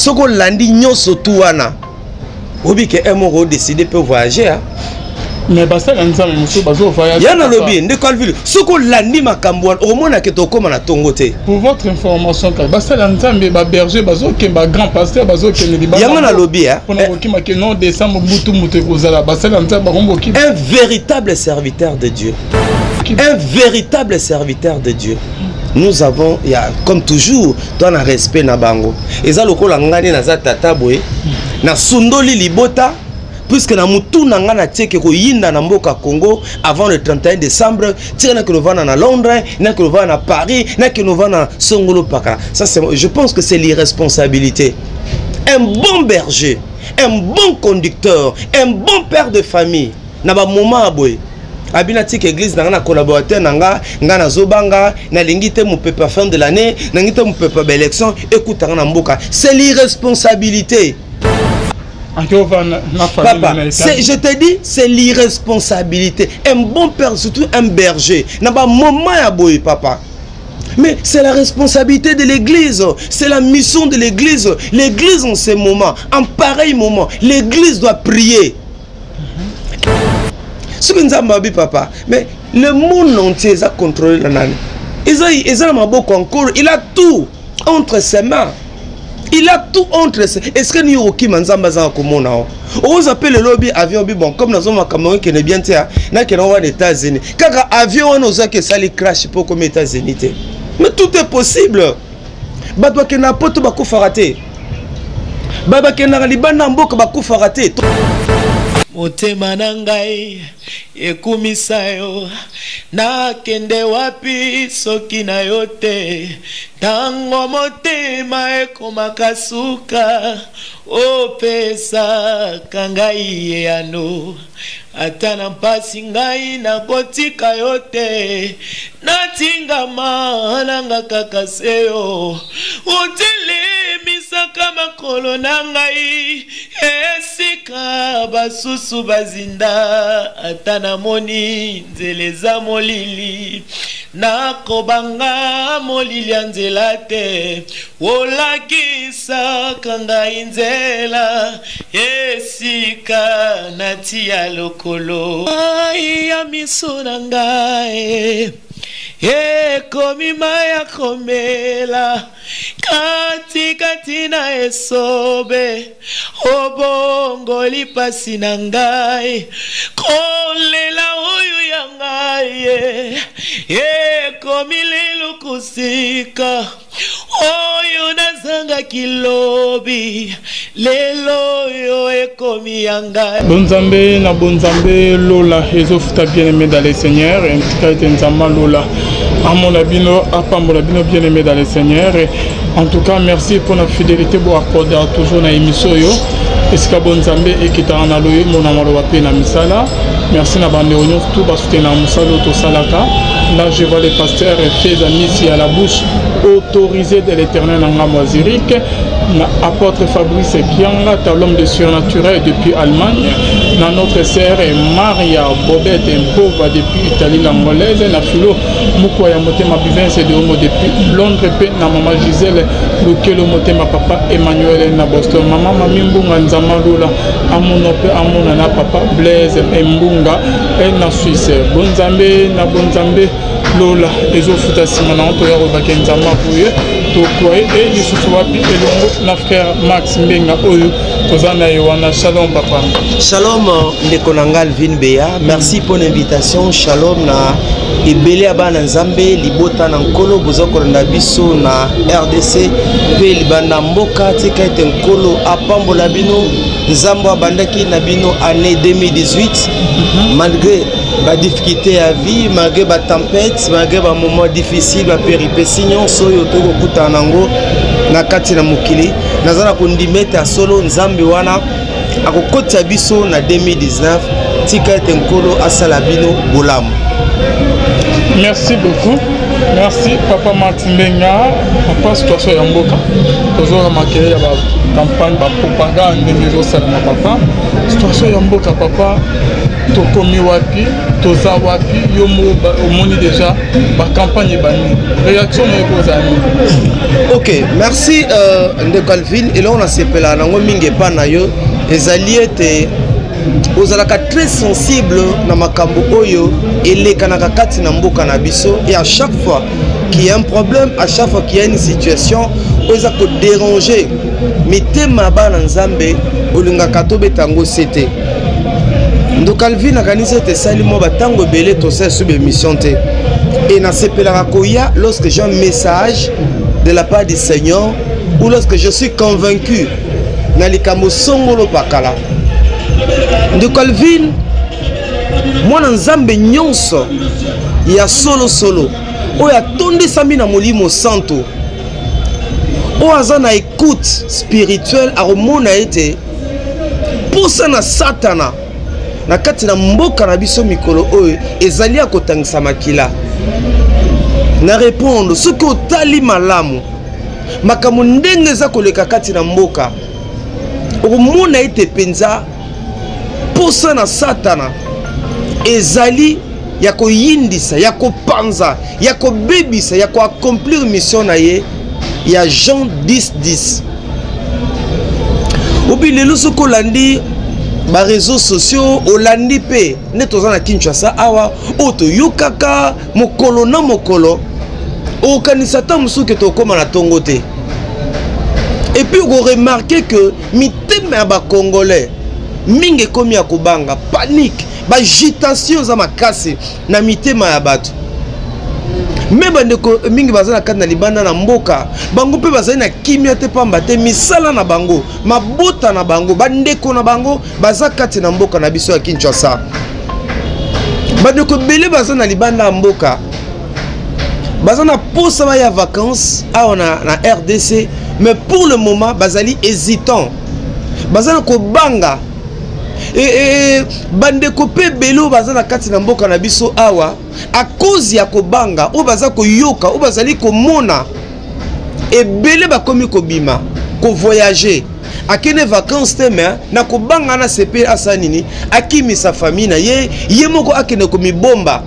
Soko landi nyonso tuana. Obi ke emo décider peut voyager hein. Mais basta lanza monsieur bazo voyager. Yana lobby de Calville. Soko landi makambo au mona ke to koma na tongote. Pour votre information basta lanza mbe ba berger bazo ke ba grand pasteur bazo ke ni ba. Yana lobby hein. Pour nous qui ma que non décembre mutu mutu kozala basta lanza ba rombo ki. Un véritable serviteur de Dieu. Un véritable serviteur de Dieu. Nous avons, comme toujours, toi un respect na bango. Et ça, le col ngani na za tata boy, na sundoli libota, puisque na mutu na ngana teke ko yinda na mboka Congo avant le 31 décembre, tire na que nous va na Londres, na que nous va na Paris, na que nous va na Songolo Paka. Ça c'est, je pense que c'est l'irresponsabilité. Un bon berger, un bon conducteur, un bon père de famille, na ba moment boy. Abinatik église na collaborateur nanga ngana zobanga na lingite mon peuple fin de l'année nangite mon peuple élection écoute na mboka c'est l'irresponsabilité. Papa, je te dis c'est l'irresponsabilité. Un bon père surtout un berger na ba moment ya boy papa. Mais c'est la responsabilité de l'église, c'est la mission de l'église. L'église en ce moment, en pareil moment, l'église doit prier. Ce que nous avons dit, papa, mais le monde entier a contrôlé la nane. Il a un beau concours, il a tout entre ses mains. Il a tout entre ses mains. Est-ce que nous avons qui manzamba comme on on appelle le lobby avion bon comme nous avons un Cameroun qui est bien tiens, n'a qui est aux États-Unis. Car avion on a que ça les crash pour comme États-Unis. Mais tout est possible. Badwa qui n'a pas tout bakou faraté. Baba qui n'a libana mbok bakou faraté. Motema nangai ekumisayo na kende wapi soki na yote tango motema ekomakasuka opesa kangai yano atana mpasi ngai na kotika yote natingama nanga kakaseyo utele misaka makolo nangai esika basusu bazinda atana moni nzeleza molili nakobanga molili anzela te olakisa kangai nzela esika natia lokolo ai ya miso na ngai komi maya komela kati kati na esobe obongo lipasi na ngai kolela oyo ya ngai komi lelo kusika oyo nazanga kilobi lelo yo ekomi ya ngai. Bonzambe na bonzambe lola ezofuta bien aimé dans le Seigneur ntika ete nzamba lola amona bino apambola bino bien aimé dans le Seigneur. En tout cas merci pour la fidélité pour accorder toujours na émission yo esika bonzambe ekitana na loye mona maloba pe na misala. Merci na bande onyo tout ba soutenir na musalo to salaka. Là je vois les pasteurs faits ici à la bouche autorisée de l'Éternel en Amazirique. Apôtre Fabrice Kianga, l'homme de surnaturel depuis Allemagne. Notre sœur Maria Bobette, pauvre depuis Italie l'angolaise. Na filo Mukwaya Motema Bivens de Homo depuis Londres. Na maman Gisèle Lukelo Motema papa Emmanuel na Boston. Maman Mamimbunga Nzamalola Amonope Amona na papa Blaise Mbunga et na Suisse. Bonzambe na bonzambe Lola ezofuta simana to ya robaka nzamba kuye to kwa et lisusu wapi elongo na frère Max Mbenga oyo tozana yowana. Shalom papa. Shalom ndeko nangal Vinbeya. Merci pour l'invitation. Shalom na ebele abana nzambe libota na nkolo bozoko na biso na RDC pe libanda mboka tika ete nkolo apambola bino nzambo abandaki na bino année 2018 malgré la difficulté à vie, malgré la tempête, malgré les moments difficiles, la péripétie, soyo to kokuta nango na kati na mukili nazana kondimeta ya solo nzambe wana akokota biso na 2019 tika ete nkolo asala bino bolamu. Merci beaucoup. Merci papa Matimbenga. Papa situation ya mboka. Toujours remarquer ya campagne ba propagande de nos salama papa. situation ya mboka papa tokomi wapi toza wapi yo omoni déjà ba campagne bani réaction ekozani. OK, merci de Calvin et là on a sepela nango mingi pa na yo ezali ete ozalaka très sensible na makambo oyo elekanaka kati na mboka na biso et à chaque fois qu'il y a un problème, à chaque fois qu'il y a une situation oza ko déranger mitema bana nzambe olingaka to betango c'était ndo Calvin akanisa te salimo batango belé to ça sous émission te et na sepelaka koya lorsque j'ai un message de la part du Seigneur ou lorsque je suis convaincu na likambo songolo pakala ndo Calvin mwana nzambe nyonso ya solo oya tondi sami na molimo santo o aza na écoute spirituelle aromona ete posa na satana na kati na mboka na biso mikolo oyo ezali ya kotangisa makila na répondre soki otali malamu makambo ndenge eza koleka kati na mboka okomona ete penza posa na satana ezali ya koyindisa ya kopanza ya kobebisa ya koaccomplir mission na ye ya Jean 10:10 obi lelo soko landi ba réseaux sociaux olandi pe netoza na Kinshasa awa oto yokaka mokolo na mokolo okanisa ta musuke to koma na tongo te et puis on remarque que mitema ya ba congolais mingi komi ya kobanga panique ba agitation za makasi na mitema ya bato me bandeko mingi bazana kati na libanda na mboka bango pe bazali na kimia te pamba te misala na bango mabota na bango bandeko na bango baza kati na mboka na biso ya Kinshasa bandeko bele bazana na libanda ya mboka bazana posa ba ya vacances a na RDC mais pour le moment bazali hésitant bazana ko banga bandeko pe belo bazana kati na mboka na biso awa à cause ya kobanga o baza ko yoka o bazali ko mona ebele bakomi ko bima ko voyager akene vacances te mais na kobanga na sepe asanini akimi sa famille na ye moko akene ko mibomba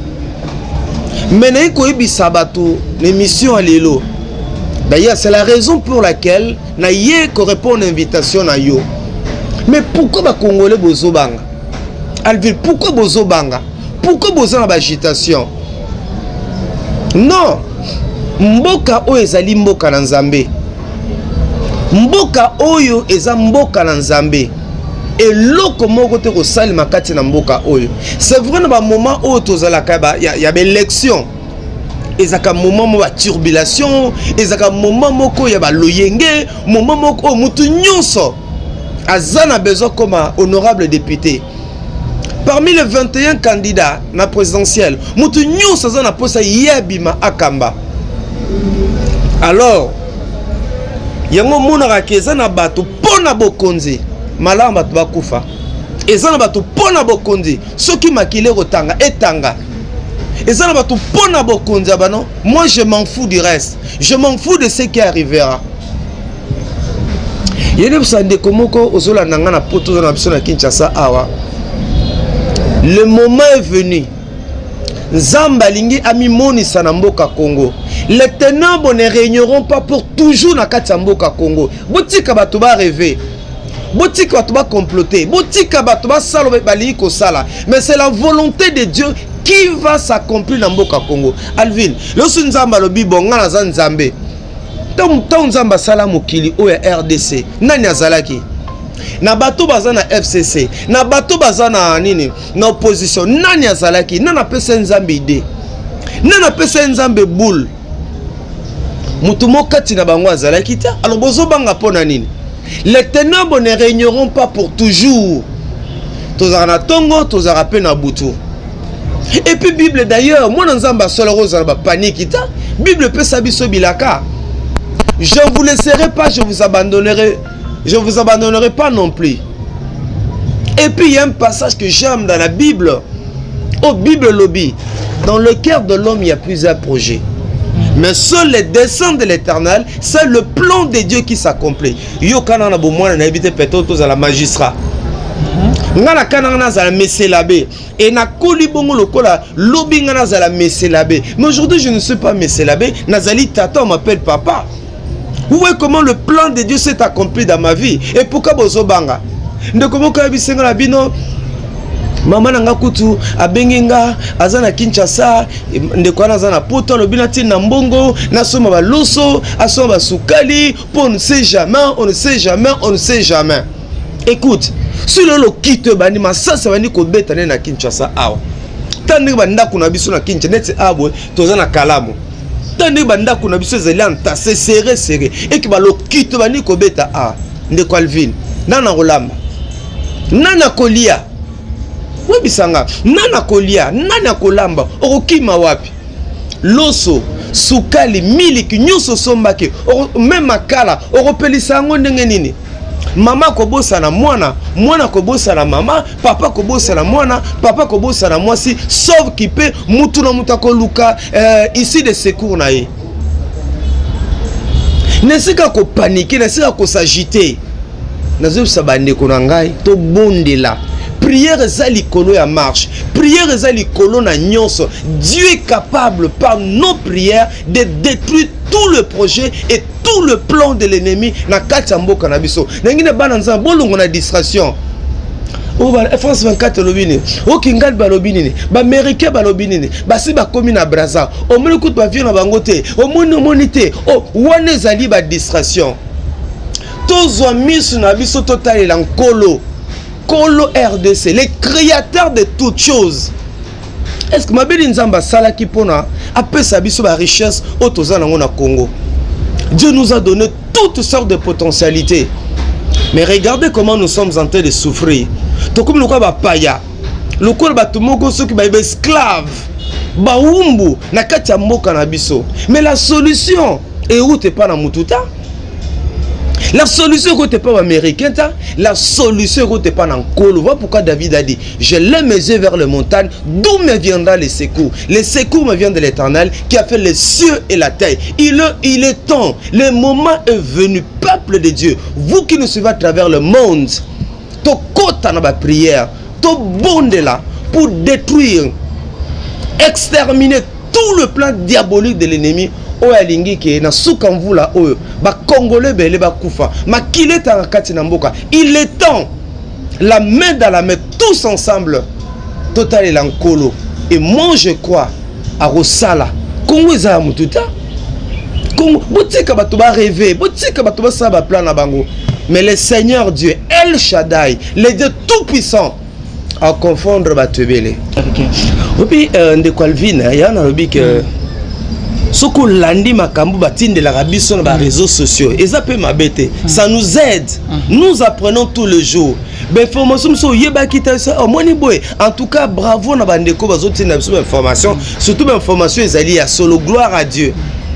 mena ko ibisa bato l'émission à lelo. D'ailleurs c'est la raison pour laquelle na ye ko répondre invitation na yo. Mais pourquoi les Congolais bozobanga? Alvin, pourquoi bozobanga? Pourquoi bozana agitation? Non. Mboka oyo ezali mboka na Nzambe. Mboka oyo eza mboka na Nzambe. Et loko moko te ko salima kati na mboka oyo. C'est vrai na ba moment oyo tozalaka ya ba élection. Ezaka moment mo ba turbulation, ezaka moment moko ya ba loyenge, moment moko mutu nyonso Azana besoin comme honorable député. Parmi les 21 candidats na présidentielle, mutu nyonso azana posa yebima akamba. Alors, yango monaka kezana bato pona bokonzi, malamba bato bakufa. Ezana bato pona bokonzi, soki makile rotanga etanga. Ezana bato pona bokonzi abano, moi je m'en fous du reste. Je m'en fous de ce qui arrivera. Le moment est venu. Zambalingi amimoni sanamboka Congo. Les ténèbres ne régneront pas pour toujours na katamboka Congo. Botika batuba rêver. Botika batuba comploter. Botika batuba salobe bali ko sala. Mais c'est la volonté de Dieu qui va s'accomplir dans Mboka Congo. Alvin, lorsque Nzamba lobi bonga na Nzambe. Tant Nzamba sala mokili o ya RDC. Nani azalaki? Na bato baza na FCC, na bato baza na nini? Na opposition. Nani azalaki? Nana pesa Nzambe ide. Nana pesa Nzambe boule. Mutu mokati na bango azalaki ta. Alors bozo banga pona nini? Les ténèbres ne régneront pas pour toujours. Tozara na tongo, tozara pe na butu. Et puis Bible d'ailleurs, moi Nzamba solo roza ba panique ta. Bible peut sabiso bilaka. Je ne vous laisserai pas, je vous abandonnerai. Je ne vous abandonnerai pas non plus. Et puis il y a un passage que j'aime dans la Bible. Au Bible lobby. Dans le cœur de l'homme, il y a plusieurs projets. Mais seul les desseins de l'Éternel, c'est le plan de Dieu qui s'accomplit. Yo kana na bomwana na habité peut-être à la magistrat. ngana kana za la meselabe et na koli bongo lokola lobi ngana za la meselabe. Mais aujourd'hui je ne suis pas meselabe, nazali tata, on m'appelle papa. Vous voyez comment le plan de Dieu s'est accompli dans ma vie. Et pourquoi bozo banga ndeko moko bisenga la bino mama nanga kutu abengenga azana Kinshasa ndeko ana azana poto lobina ti na mbongo na soma ba loso asoma ba sukali pour on ne sait jamais, on ne sait jamais, on ne sait jamais. Écoute, si le quitte bani masasa bani ko betane na Kinshasa awa tandi banda kuna biso na Kinshasa net abwe tozana kalamu tandi banda kuna biso zelanta c'est serré et ki ba lo quitte bani ko beta a ndeko Alvin nana rolamba nana kolia webisanga nana kolia nana kolamba okima wapi loso sukali miliki nyuso sombake même makala okopelisa ngo ndenge nini mama kobosa na mwana mwana kobosa na mama papa kobosa na mwana papa kobosa na mwasi sauf qui peut mutu na mutako luka ici de secours na ye nesika ko paniquer nesika ko s'agiter nazo sabande ko ngai to bondela. Prière ezali kolo ya marche. Prière ezali kolo na nyonso. Dieu est capable par nos prières de détruire tout le projet et tout le plan de l'ennemi na kati ya mboka na biso. Nengine bana nza bolongo na distraction. O ba France 24 lobini. O kingal ba lobini. Ba américain ba lobini. Ba si ba komi na Brazza. O moni kutu ba vieux na bango te. O moni te. O wana ezali ba distraction. Tozwa misu na biso total la nkolo. Kolo RDC, les créateurs de toutes choses. Est-ce que ma belle nzamba sala ki pona apé sa biso ba richesse otozana ngona Congo. Dieu nous a donné toutes sortes de potentialités. Mais regardez comment nous sommes en train de souffrir. To comme le quoi ba paya. Le quoi ba tumoko ceux qui ba esclave. Ba umbu na kati ya mboka na biso. Mais la solution est où t'es pas na mututa? La solution n'est pas américaine, la solution n'est pas en col. Voilà pourquoi David a dit, je lève mes yeux vers les montagnes, d'où me viendra les secours. Les secours me viennent de l'Éternel qui a fait les cieux et la terre. Il est temps, le moment est venu, peuple de Dieu, vous qui nous suivez à travers le monde, to kota na ba prière, to bonde là pour détruire, exterminer tout le plan diabolique de l'ennemi. Oyalingi ke na sukamvu la oyo ba congolais bele ba kufa makile ta kati na mboka. Il est temps, la main dans la main, tous ensemble, total et l'ankolo. Et moi je crois à Rosala Congo za mututa Congo botika bato ba rêver, botika bato ba sa ba plan na bango. Mais le Seigneur Dieu El Shaddai, le Dieu tout puissant, à confondre bato belé. Et puis ndeko Alvin ya na lobi que Soko landi makambu batine de la rabiso na ba réseaux sociaux. Eza pe mabete. Ça nous aide. Nous apprenons tous les jours. Ben formation so yeba kita ça moni boy. En tout cas bravo na bandeko bazoti na biso information, surtout information ezali ya solo, gloire à Dieu.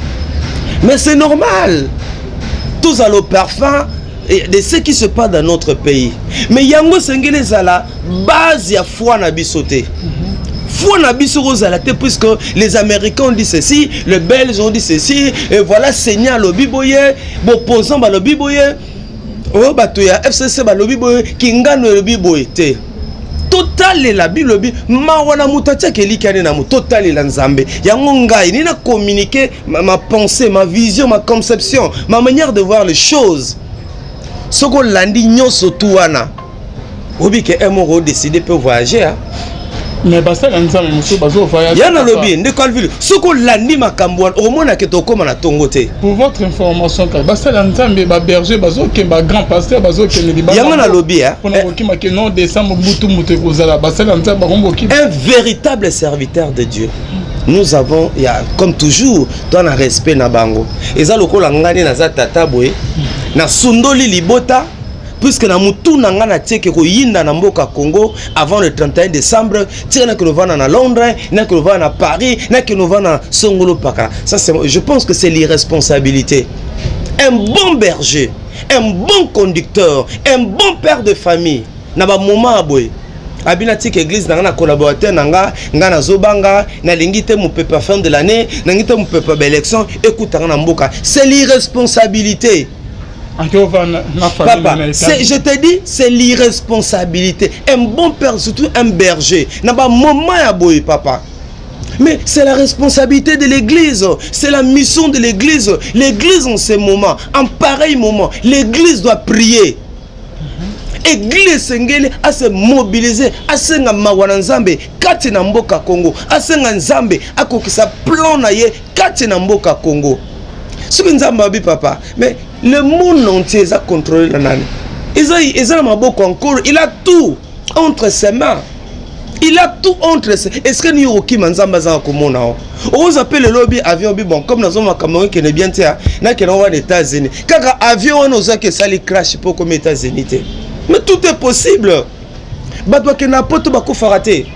Mais c'est normal. Tous à le parfum de ce qui se passe dans notre pays. Mais yango sengele zala base ya foi na bisoté. Faut n'abisso rosalate puisque les Américains ont dit ceci, les Belges ont dit ceci, et voilà Seigneur lobby boye, opposant ba lobby boye, oh batoya FCC ba lobby boye, kingano lobby boye te. Total la bi lobby, ma wana mutatia keli kane na mu total la nzambe. Yango ngai ni na communiquer ma pensée, ma vision, ma conception, ma manière de voir les choses. Soko landi nyoso tuana. Obi ke emoro décider peut voyager hein. Mais basta nzambe muso bazo voyager. Yana lobi ndeko Alvin soko landi makambo omona ke tokoma na tongo te. Pour votre information ka basta nzambe ba berger bazo ke ba grand pasteur bazo ke ni ba. Yana lobi hein. On a qui marqué non décembre butu mutu kozala basta nzambe ba romboki. Un véritable serviteur de Dieu. Nous avons comme toujours dans un respect na bango. Eza lokola ngani na za tata boye na sundoli libota. Puisque na mutu na ngana teke ko yinda na mboka Congo avant le 31 décembre, tire na que nous va na Londres, na que nous va na Paris, na que nous va na Songolo Paka. Ça c'est, je pense que c'est l'irresponsabilité. Un bon berger, un bon conducteur, un bon père de famille. Na ba moment aboy. Abinati que église na collaborateur nanga ngana zobanga na lingite mu pepa fin de l'année, na ngite mu pepa élection, écoute na mboka. C'est l'irresponsabilité. Papa, je te dis, c'est l'irresponsabilité. Un bon père, surtout un berger, n'a pas moment à boy, papa. Mais c'est la responsabilité de l'église, c'est la mission de l'église. L'église en ce moment, en pareil moment, l'église doit prier. Église sengeli à se mobiliser, à se ngamawana nzambe, kati na mboka Congo, à se nzambe, à kokisa plan na ye, kati na mboka Congo. Ce que nzambe abi papa, mais le monde entier a contrôlé la nani. Ils ont maboko encore, il a tout entre ses mains. Il a tout entre ses mains. Est-ce que nous avons qui manzamba za komona? On appelle le lobby avion bon comme nous avons Cameroun qui est bien tiens, na qui on va aux États-Unis. Car avion on ose que ça les crash pour comme États-Unis. Mais tout est possible. Badwa ke na poto ba kufarate.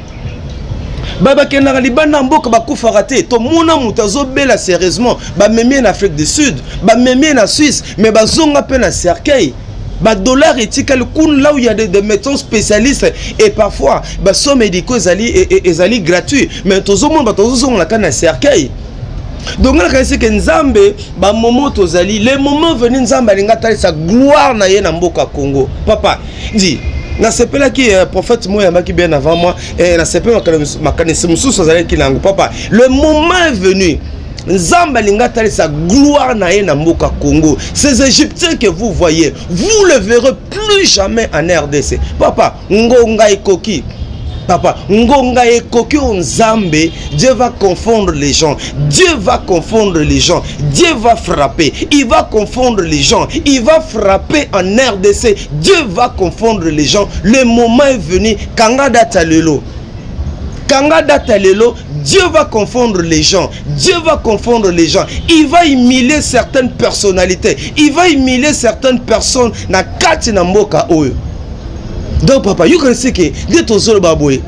Baba ke na libana mboka ba kufarate. To mona mutazo bela sérieusement, ba memi en Afrique du Sud, ba memi en Suisse, mais ba zonga pe na cercueil. Ba dollar etika le kun là où il y a des médecins spécialistes et parfois ba soins médicaux ezali gratuits, mais tozo mon ba tozo zonga na cercueil. Donc on a dit que Nzambe ba moment tozali les moments venus Nzambe alinga tali sa gloire na ye na mboka Congo. Papa dit na sepela ki prophète moya maki bien avant moi et na sepela makanisi mususu zali ki nango papa. Le moment est venu Nzambe alinga tali sa gloire na ye na mboka Congo. Ces Égyptiens que vous voyez, vous le verrez plus jamais en RDC. Papa ngonga ikoki. Papa, ngonga e koki Nzambe, Dieu va confondre les gens. Dieu va confondre les gens. Dieu va frapper. Il va confondre les gens. Il va frapper en RDC. Dieu va confondre les gens. Le moment est venu. Kanga data lelo. Kanga data lelo. Dieu va confondre les gens. Dieu va confondre les gens. Il va humilier certaines personnalités. Il va humilier certaines personnes na kati na mboka oyo. Donc papa, you can see que dès ton sol baboué,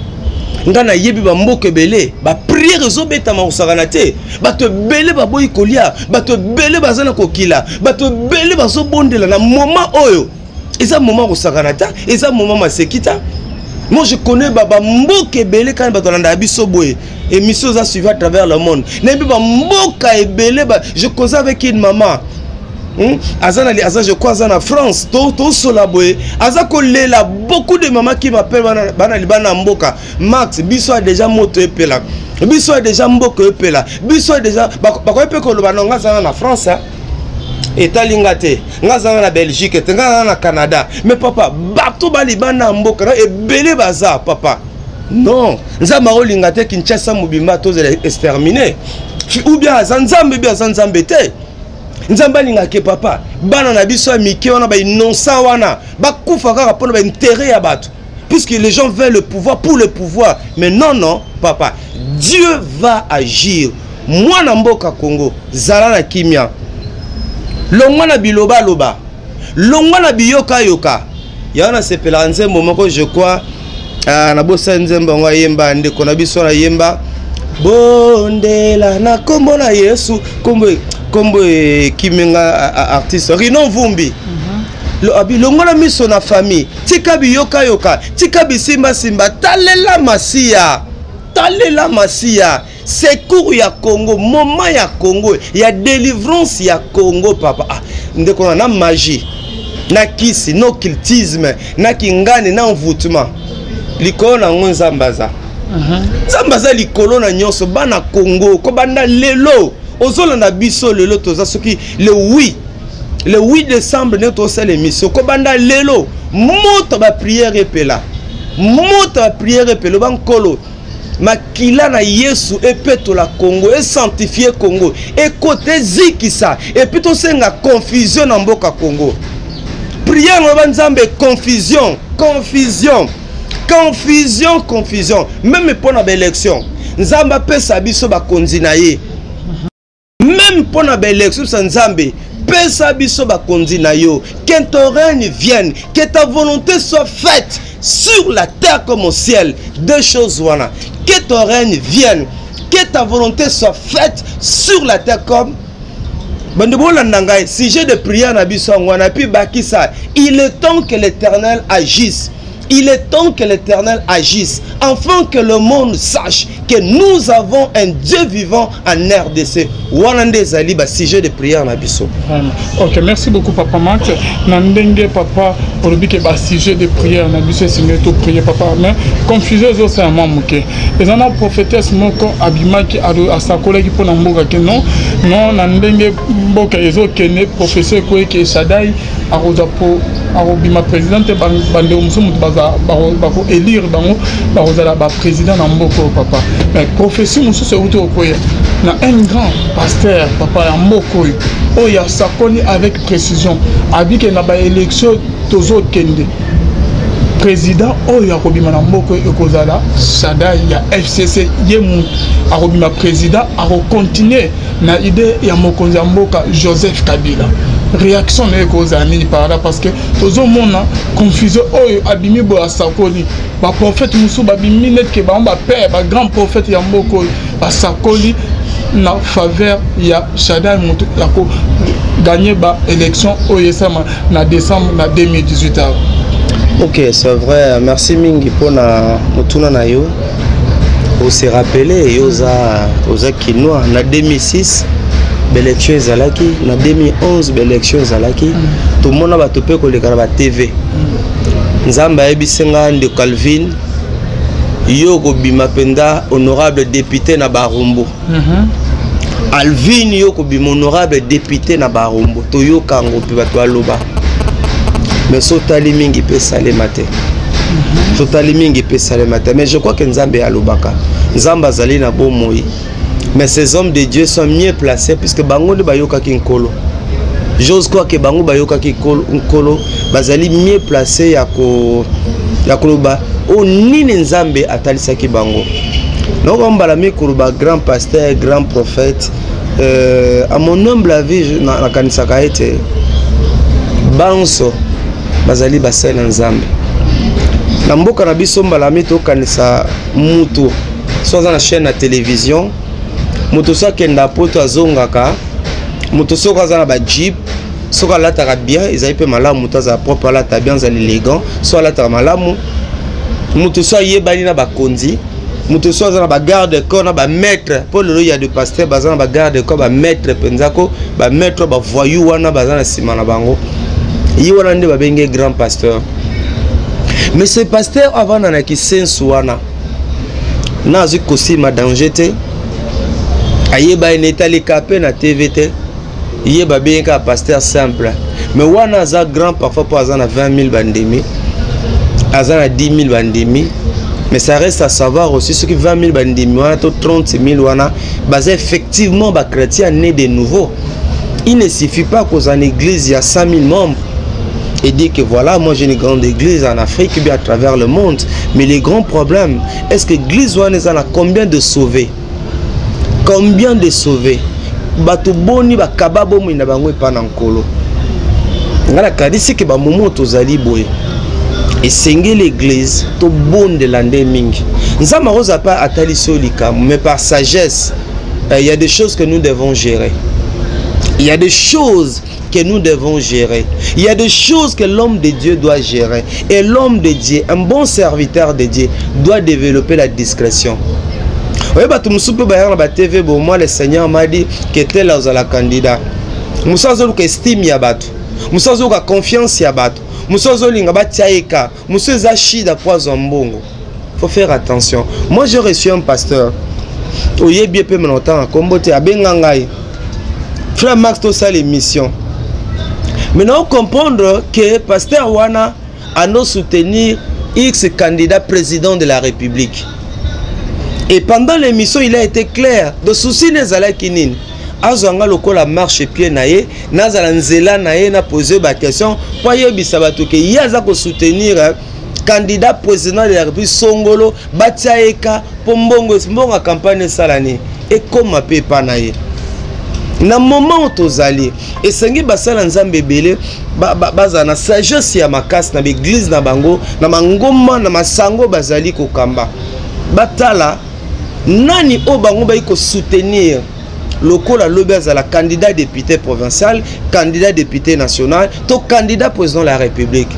ngana yebi ba mboke belé, ba prière zo beta ma usaganate, ba te belé ba boy kolia, ba te belé ba zana kokila, ba te belé ba zo bondela na moment oyo. Et ça moment usaganata, et ça moment masekita. Moi je connais baba mboke belé quand ba tolanda biso boy. Et mission ça suivi à travers le monde. Nebi ba mboka e belé ba, je causais avec une maman. Azana je crois en France, tout solaboé. Azako lela beaucoup de mamans qui m'appellent bana libana mboka. Max, biso a déjà moto epela. Biso a déjà mboko epela. Biso a déjà bako epe ko lobana ngazana na France. Etalingate, ngazana na Belgique, ngazana na Canada. Mais papa, bato balibana mboka e belé baza papa. Non, nzamba olingate Kinshasa mobimba to exterminé. Ou bien Zanzambe bien Zanzambe te. Nzamba lingake papa bana na biso mike wana ba inonsa wana ba kufa kaka pona ba intérêt ya bato puisque les gens veulent le pouvoir pour le pouvoir mais non papa Dieu va agir moi na mboka Congo zala na kimia longwa na biloba loba longwa na biyoka yoka yana sepela nzembo moko je crois na bosa nzembo ngwa yemba ndeko na biso na yemba bondela na kombo na Yesu kombo kimenga artiste Rino Vumbi longola miso na famille tika biyoka yoka tika bisimba simba talela masia secours ya Congo moment ya Congo ya délivrance ya Congo papa ndeko na magie na kisi no occultisme na kingani na envoûtement likolo na ngonzambaza Zambaza likolo na nyonso bana Congo ko banda lelo ozola na biso lelo toza soki le 8 décembre ne to sala émission ko banda lelo moto ba prière epela bankolo makila na Yesu epeto la Congo et sanctifier Congo et côté zikisa et puis to senga confusion na mboka Congo prière no banzambe confusion même pour la élection nzamba pesa biso ba konzinaye même pour la élection nzambe pesa biso ba konzinayo que ton règne vienne que ta volonté soit faite sur la terre comme au ciel deux choses wana que ton règne vienne que ta volonté soit faite sur la terre comme sujet de prière na biso wana puis bakisa il est temps que l'Éternel agisse. Il est temps que l'Éternel agisse, afin que le monde sache que nous avons un Dieu vivant en RDC. Wanande Zali, sujet de prière na biso. Ok, merci beaucoup Papa Max. Nandenge Papa, pour le sujet de prière na biso, c'est tout prier Papa. Mais confusion c'est un mamouké. Et on a prophétesse moko abimaki à sa collègue pour n'amboka que non nandenge mboka ezo kene professeur ko ke Sadai aroza po arobima présidente bande musumu baza bako élire bango baroza la président na mboko Papa. Mais professeur musumu c'est auto koya na un grand pasteur Papa ya mboko o ya sakoni avec précision abike na ba élection tozo kende président oyo akobima na mboko ekozala Sadai ya FCC yemu akobima président continuer na idée ya mokonzi ya mboka Joseph Kabila. Réaction na ekozala nini par là parce que tozo mona confusion oyo abimi bo asakoli ba prophète musu ba bimi net ke ba père ba grand prophète ya mboko ba sakoli na faveur ya Sadai mutu ya ko gagner ba élection oyo sama na décembre na 2018 ans. Ok, c'est vrai. Merci Mingi pour na mutuna na yo. On s'est rappelé yoza kinoa na 2006 l'élection ezalaki na 2011 l'élection ezalaki tout le monde va topé ko lekala ba TV. Nzamba ebisenga de Calvin yo ko bima penda honorable député na Barumbu. Alvin yo ko bima honorable député na Barumbu. Toyo kango pe bato aloba. Mais sotali mingi pe salé matin. Sotali mingi pe salé matin. Mais je crois que Nzambe alobaka. Nzamba zali na bomoi. Mais ces hommes de Dieu sont mieux placés puisque bango de bayoka kinkolo. J'ose croire que bango bayoka kinkolo bazali mieux placés ya koloba. O nini Nzambe atalisaki bango. Non on bala mi koloba grand pasteur, grand prophète. À mon humble avis na kanisa ka été banso bazali basela Nzambe na mboka na biso mbala mito kanisa mutu soza na chaîne na télévision mutu so kenda poto azongaka mutu so kaza na ba jeep so kala ta bien ezali pe malamu mutu za propre la ta bien za élégant so la ta malamu mutu so yebani na ba konzi mutu so za na ba garde corps na ba maître pour le ya de pasteur bazana ba garde corps ba maître penzako ba maître ba voyou wana bazana sima na bango Yolande babenge grand pasteur. Mais ce pasteur avant nanaki sensuana. Nazu kosi ma dangete. Ayeba netali kapé na TVT. Yeba benga pasteur simple. Mais wana za grand parfois pour azana 20 000 bandemi. Azana 10 000 bandemi. Mais ça reste à savoir aussi ce que 20 000 bandemi wana to 30 000 wana basé effectivement ba chrétien né de nouveau. Il ne suffit pas qu'aux en église il y a 100 000 membres. Et dire que voilà, moi j'ai une grande église en Afrique, bien à travers le monde. Mais les grands problèmes, est-ce que l'église a combien de sauvés? Combien de sauvés? Bato boni ba kababo mo ina bango pa na nkolo. Ngala kadisi ke ba momo tozali boye. Et sengé l'église to bon de l'ande mingi. Nzama roza pa atali solika, mais par sagesse, il y a des choses que nous devons gérer. Il y a des choses que nous devons gérer. Il y a des choses que l'homme de Dieu doit gérer. Et l'homme de Dieu, un bon serviteur de Dieu, doit développer la discrétion. Oui, TV, moi le Seigneur m'a dit que tel est la candidat. Moussa Zolou estime Yabatou. Moussa Zolou confiance Yabatou. Moussa Zolou Ngabatiaeka. Moussa Zachida Poizombongo. Il faut faire attention. Moi j'ai reçu un pasteur. Oye bien peu longtemps. Kombote Abengangai. Frère Max, tout ça l'émission. Maintenant, comprendre que Pasteur Wana a nous soutenir X candidat président de la République. Et pendant l'émission, il a été clair. De souci n'est pas kinin. Azanga loko la marche pied naé, nazala nzela naé na poser ba question. Poye bisabatu ke yaza ko soutenir candidat président de la République Songolo Batiaeka Pombongo mbonga campagne salani. Et comme ma pepa naé. Na moment tozali et sengi basala nzambe belé baza na sagesse ya makasi na l'église na bango na mangoma na masango bazali kokamba batala nani o bango ba ko soutenir lokola lobaza la candidat député provincial, candidat député national, to candidat président de la République.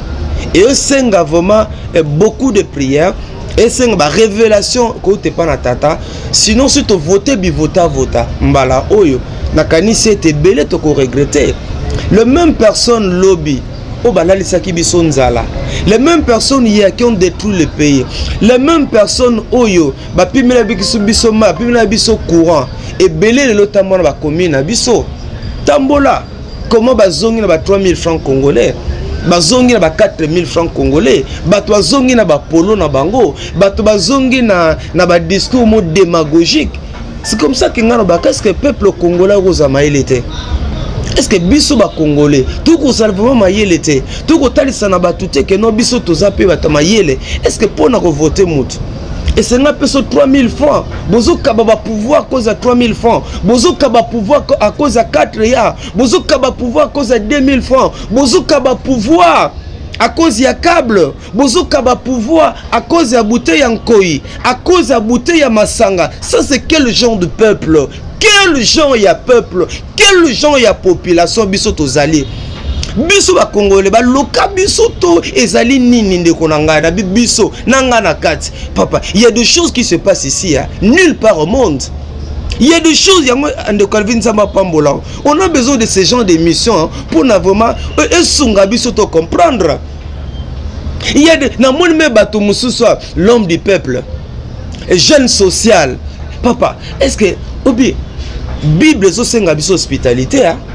Et eux senga vraiment beaucoup de prières. Et senga ba révélation ko te pas na tata. Sinon si tu voter bi vota mbala oyo nakanisi ete belé to ko regretter. Les mêmes personnes lobby au balali saki biso nzala. Les mêmes personnes qui ont détruit le pays. Les mêmes personnes oyo ba pimela bikisu biso ma pimela biso courant et belé le lotambo na ba commune biso. Tambola comment bazongi na ba 3000 francs congolais. Bazongi na ba 4000 francs congolais. Bato bazongi na ba polo na bango. Bato bazongi na ba discours mo démagogique. C'est comme ça que ngano ba qu'est-ce que le peuple congolais roza maïlete. Est-ce que biso ba congolais tout ko salvement maïlete était tout ko talisa na ba tuté que no biso tozape ba maïlé. Est-ce que pour na voter mutu et c'est na peso 3000 francs bozo kaba pouvoir à cause de 3000 francs bozo kaba pouvoir à cause de 4 ya bozo kaba pouvoir à cause de 2000 francs bozo kaba pouvoir à cause de câble bozo kaba pouvoir à cause de bouteille ya nkoi à cause de bouteille ya masanga. Ça c'est quel genre de peuple, quel genre ya peuple, quel genre ya population biso tozali biso ba congolais ba loka biso to ezali nini ndeko na ngai na biso nanga na kati papa. Il y a des choses qui se passent ici hein, nulle part au monde. Il y a des choses de Calvin Zamba Pambola. On a besoin de ce genre d'émissions hein, pour vraiment esunga biso to comprendre. Il y a na mon me bato mususa l'homme du peuple jeune social papa. Est-ce que obi Bible zo senga biso hospitalité hein?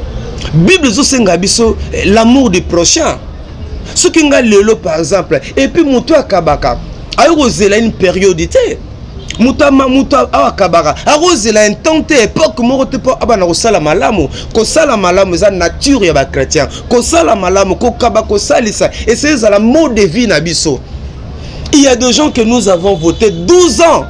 Bible zo senga biso l'amour du prochain. Ce qui nga lelo par exemple et puis muto akabaka ayozela une périodité muta akabaka ayozela un temps époque moko te po abana ko sala malamu za nature ya ba chrétien ko sala malamu ko kaba ko salisa et c'est la mode de vie na biso. Il y a des gens que nous avons voté 12 ans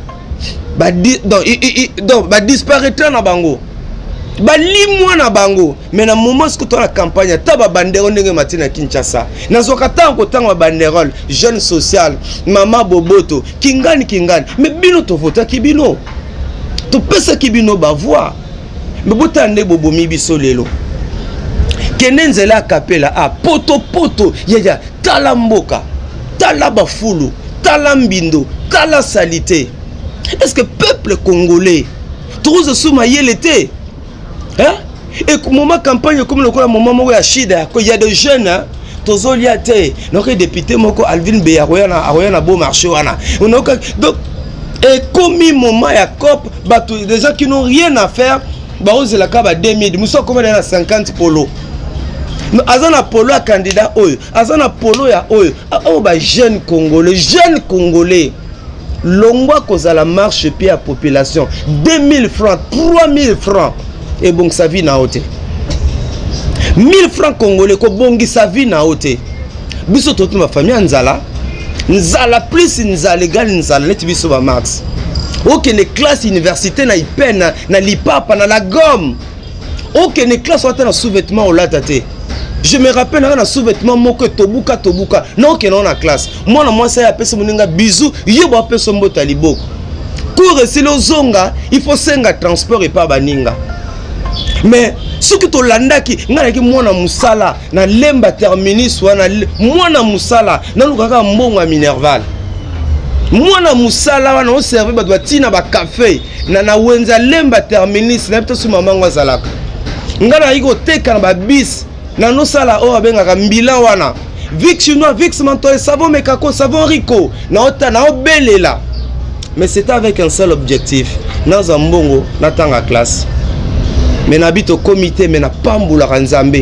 donc disparaître na bango balimwa na bango mais na moment ce que toi la campagne ta ba banderole ndenge matina Kinshasa nazoka tango tango banderole jeune social mama boboto kingani mais bino to vota kibino to pesa kibino ba voix mais botande bobomi biso lelo kenenzela kapela a poto yaya tala mboka tala bafulu tala mbindo tala salité. Est-ce que peuple congolais trouve souma yelete hein? Et moment campagne comme le moment où il y a des jeunes hein? Tozoliate donc député moko Alvin Beyaroya beau marché wana donc et comme moment ya cop des gens qui n'ont rien à faire baoze la kaba 2000 muso comme dans 50 polo azana polo à candidat oyo azana polo ya oyo oh ba jeune congolais longwa koza la marche puis à population 2000 francs 3000 francs et bon sa vie na hote 1000 francs congolais ko bongi sa vie na hote biso toute ma famille nzala plus nzala égal nzala net biso ba max aucune classe université na ipena na lipapa na la gomme aucune classe wata na sous-vêtement au latate. Je me rappelle dans un sous-vêtement moko tobuka non que non na classe moi ça appelle moninga bisou yebo appelle son botalibo pour essayer le zonga il faut senga transport et pas baninga mais ce que to landaki ngana mwana musala na lemba terminus wana mwana musala na lukaka mbongo minerval mwana musala wana o servir ba doit tina ba café na wenza lemba terminus na pto suma mangwa zalaka ngana iko teka na ba bis na no sala o abenga mbila wana vix chinois vix menthol savon mekako savon rico na ota na obelela mais c'est avec un seul objectif na zambongo na tanga classe mais n'habite au comité mais na pambula nzambe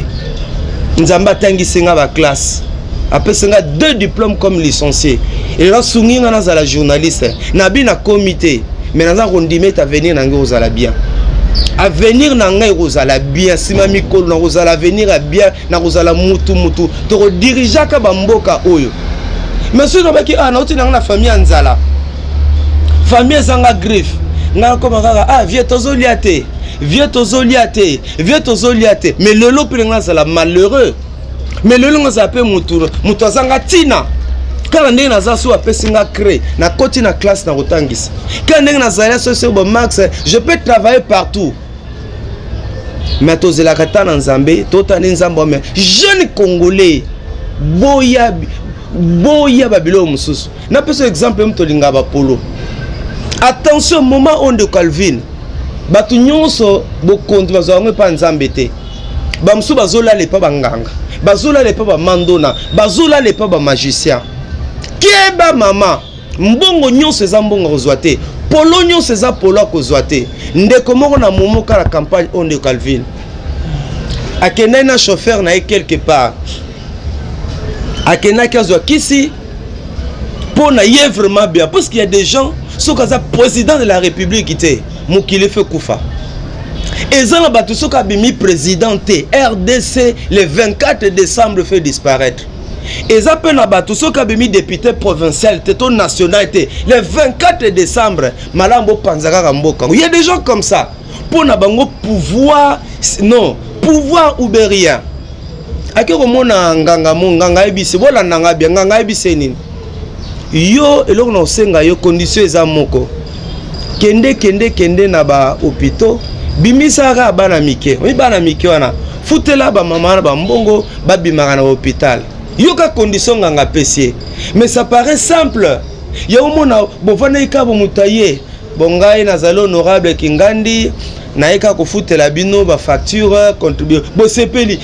tangi senga ba classe après senga 2 diplômes comme licencié et là sunginga na la journaliste nabi na comité mais na rondimete à venir na ngo za la bien avenir na ngai rozala bien sima mikolo na rozala avenir a bien na rozala mutu to diriger ka bamboka oyo mais si nobaki na oti na famille nzala famille zanga griffe na koma kaka vieux tozoliate mais lelo pinga sala malheureux mais lelo nga pe mutu azanga tina quand ndenge naza so apesinga créer na koti na classe na rotangisa quand ndenge nazala so bo max je peux travailler partout mais tozela kata na nzambe totani nzambo mais jeune congolais boya babilo mususu na peso exemple mtolinga ba polo. Attention moment on de Calvin batu nyonso bokonzi bazwango pa nzambe te bamsu bazola le pa banganga bazola le pa ba mandona bazola le pa ba magicien keba mama mbongo nyonso eza mbongo kozwa te polo nyonso eza polo kozwa te ndeko moko na momo kala campagne on de Calvin akenda na chauffeur na quelque part akenda kazwa kisi pour na yé vraiment bien parce qu'il y a des gens sokaza président de la République était mukile fe kufa ezana batu soka bimi président RDC le 24 décembre fait disparaître eza pe na batu soka bimi député provincial teto national le 24 décembre malambo panzaka mboka. Il y a des gens comme ça pour na bango pouvoir non pouvoir ou rien akero mona nganga ebise bola nanga bien nganga ebise nini yo eloko na osenga yo condition eza moko kende na ba hôpitaux bimisaka bana mike oyi bana mike wana futela ba mama na ba mbongo babimaka na hôpital yo ka condition nganga pesier mais ça paraît simple ya omona bovana ikabo mutaye bongai nazalo honorable Kingandi na eka ko futela bino ba facture contribuer bo sepeli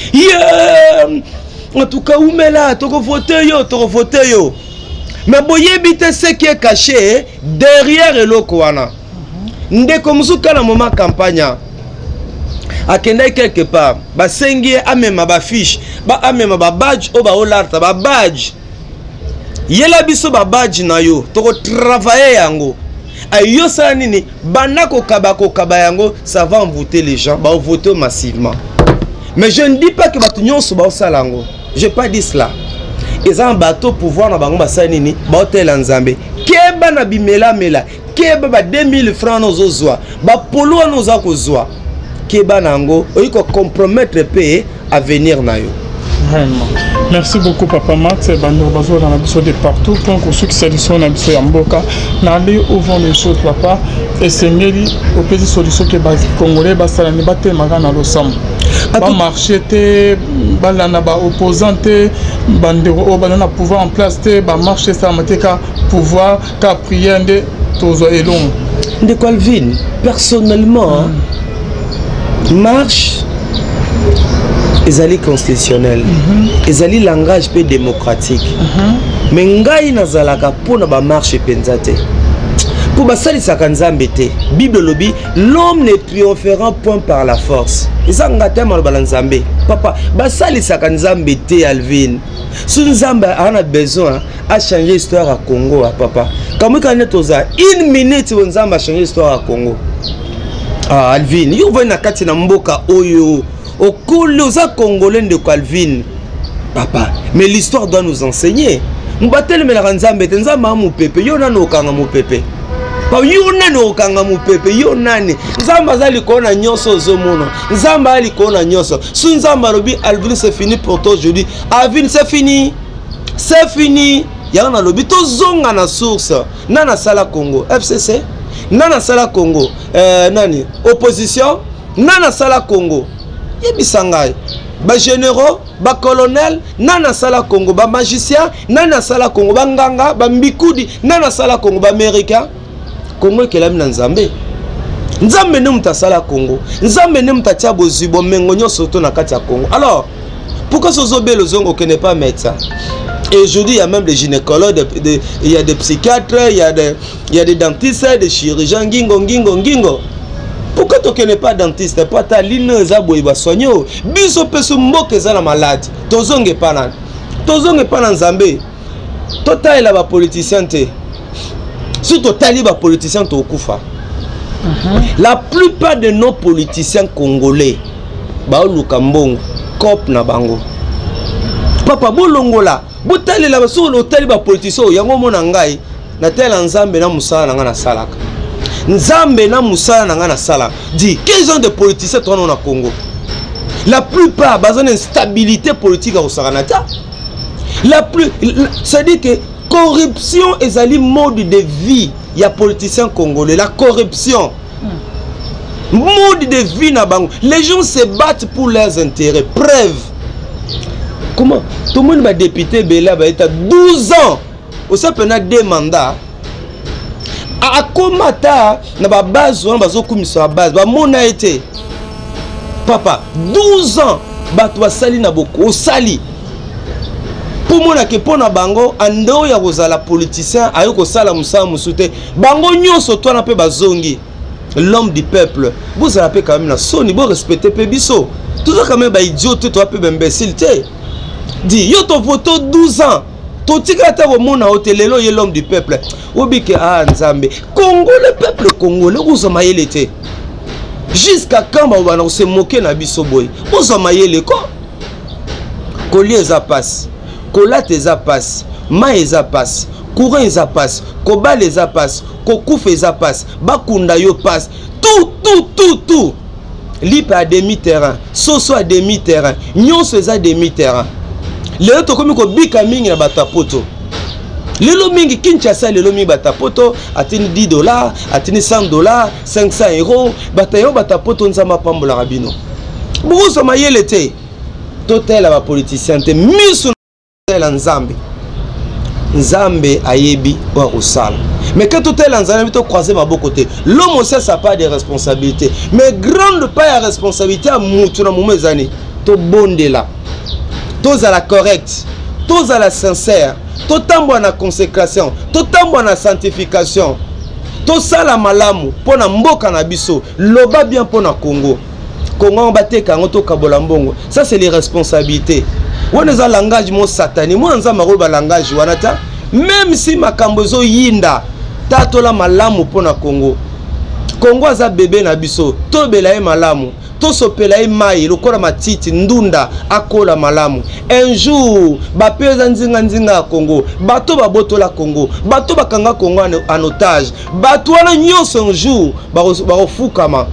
en tout cas umela toko voter yo. Mais boyebi te ce qui est caché derrière eloko wana. Ndeko musuka na moment campagne. Akenda quelque part, ba sengi amema ba fiche, ba amema ba badge o ba olarta ba badge. Yela biso ba badge na yo, toko travailler yango. Ayo sa nini bana ko kaba yango, ça va envoûter les gens, ba voter massivement. Mais je ne dis pas que batu nyonso ba osalango. Je pas dit cela. Ils ont un bateau pouvoir na bango basanini ba hotel nzambe keba na bimela keba ba 2000 francs nozozwa ba polo noza kozwa keba nango oyiko compromettre pe avenir na yo. Vraiment. Merci beaucoup Papa Max bando bazo dans la biso de partout pour que ceux qui solution na biso ya mboka na aller au vent les choses papa et sengeli au pays solution que bas congolais basala ni baté magana losam ba marché te balana ba opposante bandero o balana pouvoir en place te ba marché ça mateka pouvoir ka prier ndé tozo elong de Calvin personnellement marche ezali constitutionnel ezali langage peu démocratique mais ngai nazalaka pona ba marche penzate pour basalisaka nzambe te Bible lobi l'homme ne triomphera point par la force ezanga te malo balanzambe papa basalisaka nzambe te Alvin si nzambe a besoin à changer histoire à Congo papa comme quand netoza une minute nzambe a changer histoire à Congo Alvin yo voyez na kati na mboka oyo okolo za congolais de Calvin papa mais l'histoire doit nous enseigner mbatele mela nzambe te nzambe amu pepe yo nano okanga mu pepe pa yo nano okanga mu pepe yo nani nzambe azali kona nyonso zomona nzambe ali kona nyonso su nzambe lobi Alvin c'est fini pour toi aujourd'hui Alvin c'est fini yana lobi to zonga na source nana sala Congo FCC nana sala Congo nani opposition nana sala Congo yebisangai ba généraux ba colonel nana sala Congo ba magicien nana sala Congo ba nganga ba mbikudi nana sala Congo ba américain Congo kelami na nzambe nzambe ne mutasala Congo nzambe ne mutatia bozibo mengo nyonso to na kati ya Congo. Alors pourquoi sozobelo zongo que n'est pas médecin? Et aujourd'hui il y a même des gynécologues il y a des psychiatres il y a des dentistes des chirurgiens ngingo. Pourquoi tu n'es pas dentiste? Pas ta ligne zabo iba soigno. Biso peso mboke za na malade. Tozonge pana nzambe. Total la ba politicien te. Si total ba politicien to okufa. La plupart de nos politiciens congolais ba luka mbongo cop na bango. Papa bolongola, botali la baso l'hôtel ba politicien yango mona ngai na tel nzambe na musala na salaka. Nzambe na musala na ngana sala dit quels sont des politiciens tournon na Congo. La plupart bazana instabilité politique au Saranata. Ça dit que corruption est un mode de vie. Il y a politiciens congolais la corruption. Mode de vie na bango. Les gens se battent pour leurs intérêts. Preuve. Comment tout le monde va député Bela va être 12 ans. Au sein de 2 mandats. À comata na ba base on bazo kumisa ba base ba mona été. Papa 12 ans batwa sali na boko sali. Pour mona ke pona bango ando ya kozala politicien ayo ko sala musala musute bango nyonso to na pe bazongi. L'homme du peuple, vous avez quand même la soni, vous respectez Pébiso. Tout ça quand même, idiot, tu as peu imbécile. Dis, yo ton photo 12 ans. Ton tigata au monde à hôtel, l'homme du peuple. Obi que ah Nzambe. Congo, le peuple congolais, vous en avez l'été. Jusqu'à quand on se moquer na biso boy. Vous en avez les quoi? Collier ça passe. Colate ça passe. Maïs ça passe. Courant ça passe, Kobale ça passe, Kokouf ça passe, Bakunda yo passe, tout. Lip à demi-terrain, Soso à demi-terrain, Nyonso à demi-terrain. Le autre comme ko bika mingi na batapoto. Lelo mingi Kinshasa lelo mingi batapoto, atini $10, atini $100, 500 €, batayo batapoto nzama pambola rabino. Buku so mayele te. Totel ba politicien te misu na Nzambe. Nzambe ayebi wa kusala. Mais quand tout est là, Nzambe to croiser ma côté. L'homme aussi ça pas de responsabilité. Mais grande part de responsabilité à mutu na mumezani. To bonde là. To za la correct. To za la sincère. To tambo na consécration. To tambo na sanctification. To sala malamu pona mboka na biso. Loba bien pona Congo. Congo bateka ngoto kabola mbongo. Ça c'est les responsabilités. On a un langage mon satanique, moi on a un langage wanata. Même si ma kambozo yinda, tatola malamu pona Congo. Congo a bébé na biso, to belaye malamu, to sopelaye mai, lokola matiti ndunda akola malamu. Un jour, ba peza nzinga Congo, bato ba botola Congo, bato ba kanga Congo en otage, bato wana nyonso un jour ba ofukama.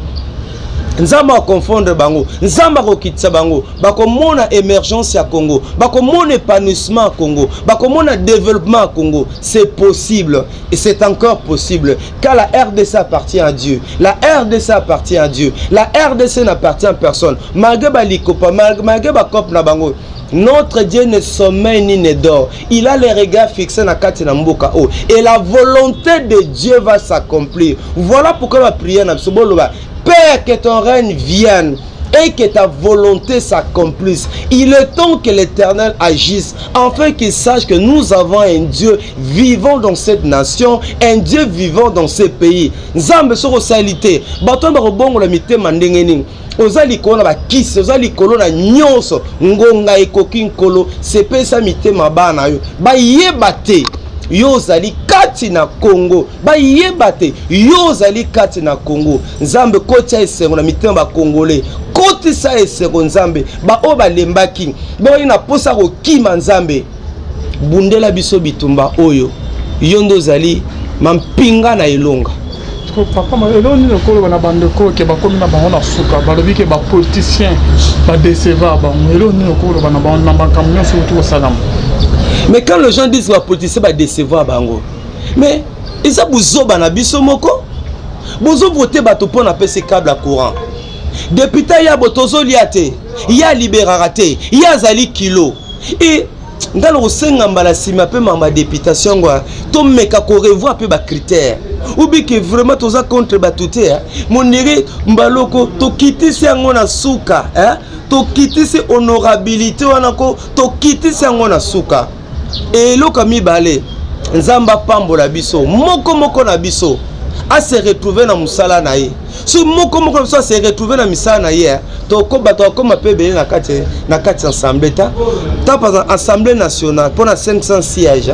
Nzamba confondre bango, nzamba kokitsa bango, bakomona émergence à Congo, bakomona épanouissement à Congo, bakomona développement à Congo, c'est possible et c'est encore possible car la RDC appartient à Dieu. La RDC appartient à Dieu. La RDC n'appartient à personne. Malgré balikopa, malgré bakop na bango. Notre Dieu ne sommeille ni ne dort. Il a les regards fixés na kati na mboka o et la volonté de Dieu va s'accomplir. Voilà pourquoi la prière na soboloba. Père, que ton règne vienne et que ta volonté s'accomplisse. Il est temps que l'Éternel agisse afin qu'il sache que nous avons un Dieu vivant dans cette nation, un Dieu vivant dans ce pays. Nzambe soko salite. Baton ba robongo la mite mandengeni. Ozali kona ba kisi, ozali kolo na nyonso ngonga ekoki nkolo sepesa mite mabana yo. Ba yebate. Yozali kati na Congo ba yebate yozali kati na Congo Nzambe kotia esengo na mitemba ba congolais koti sa esengo Nzambe ba oba lembaki ba ina posa ko kima Nzambe bundela biso bitumba oyo yondo zali mampinga na elonga. Papa malelo ni lokolo bana bandeko ke bakomi na bango na suka balobi ke ba politicien ba déceva ba malelo ni lokolo bana bango na bakamyo surtout salam. Mais quand les gens disent que les politiciens vont décevoir bango, mais ils ont besoin de biso moko, besoin voter bato pour na PC câble à courant. Député ya botozo liate, ya libérarate, ya zali kilo. Et dans le senga mbala sima pe mamba députation quoi, to meka ko revoir pe ba critères. Ou bien que vraiment toza contre batouté, mon néré mbaloko to kitisi yango na suka, hein? To kitisi honorabilité wanako, to kitisi yango na suka. Et loka mibale nzamba pambola biso moko na biso a se retrouver na musala na ye so moko na biso a se retrouver na misala na ye to ko bato ko mapebele na kati assemblée ta par assemblée nationale pour na 500 sièges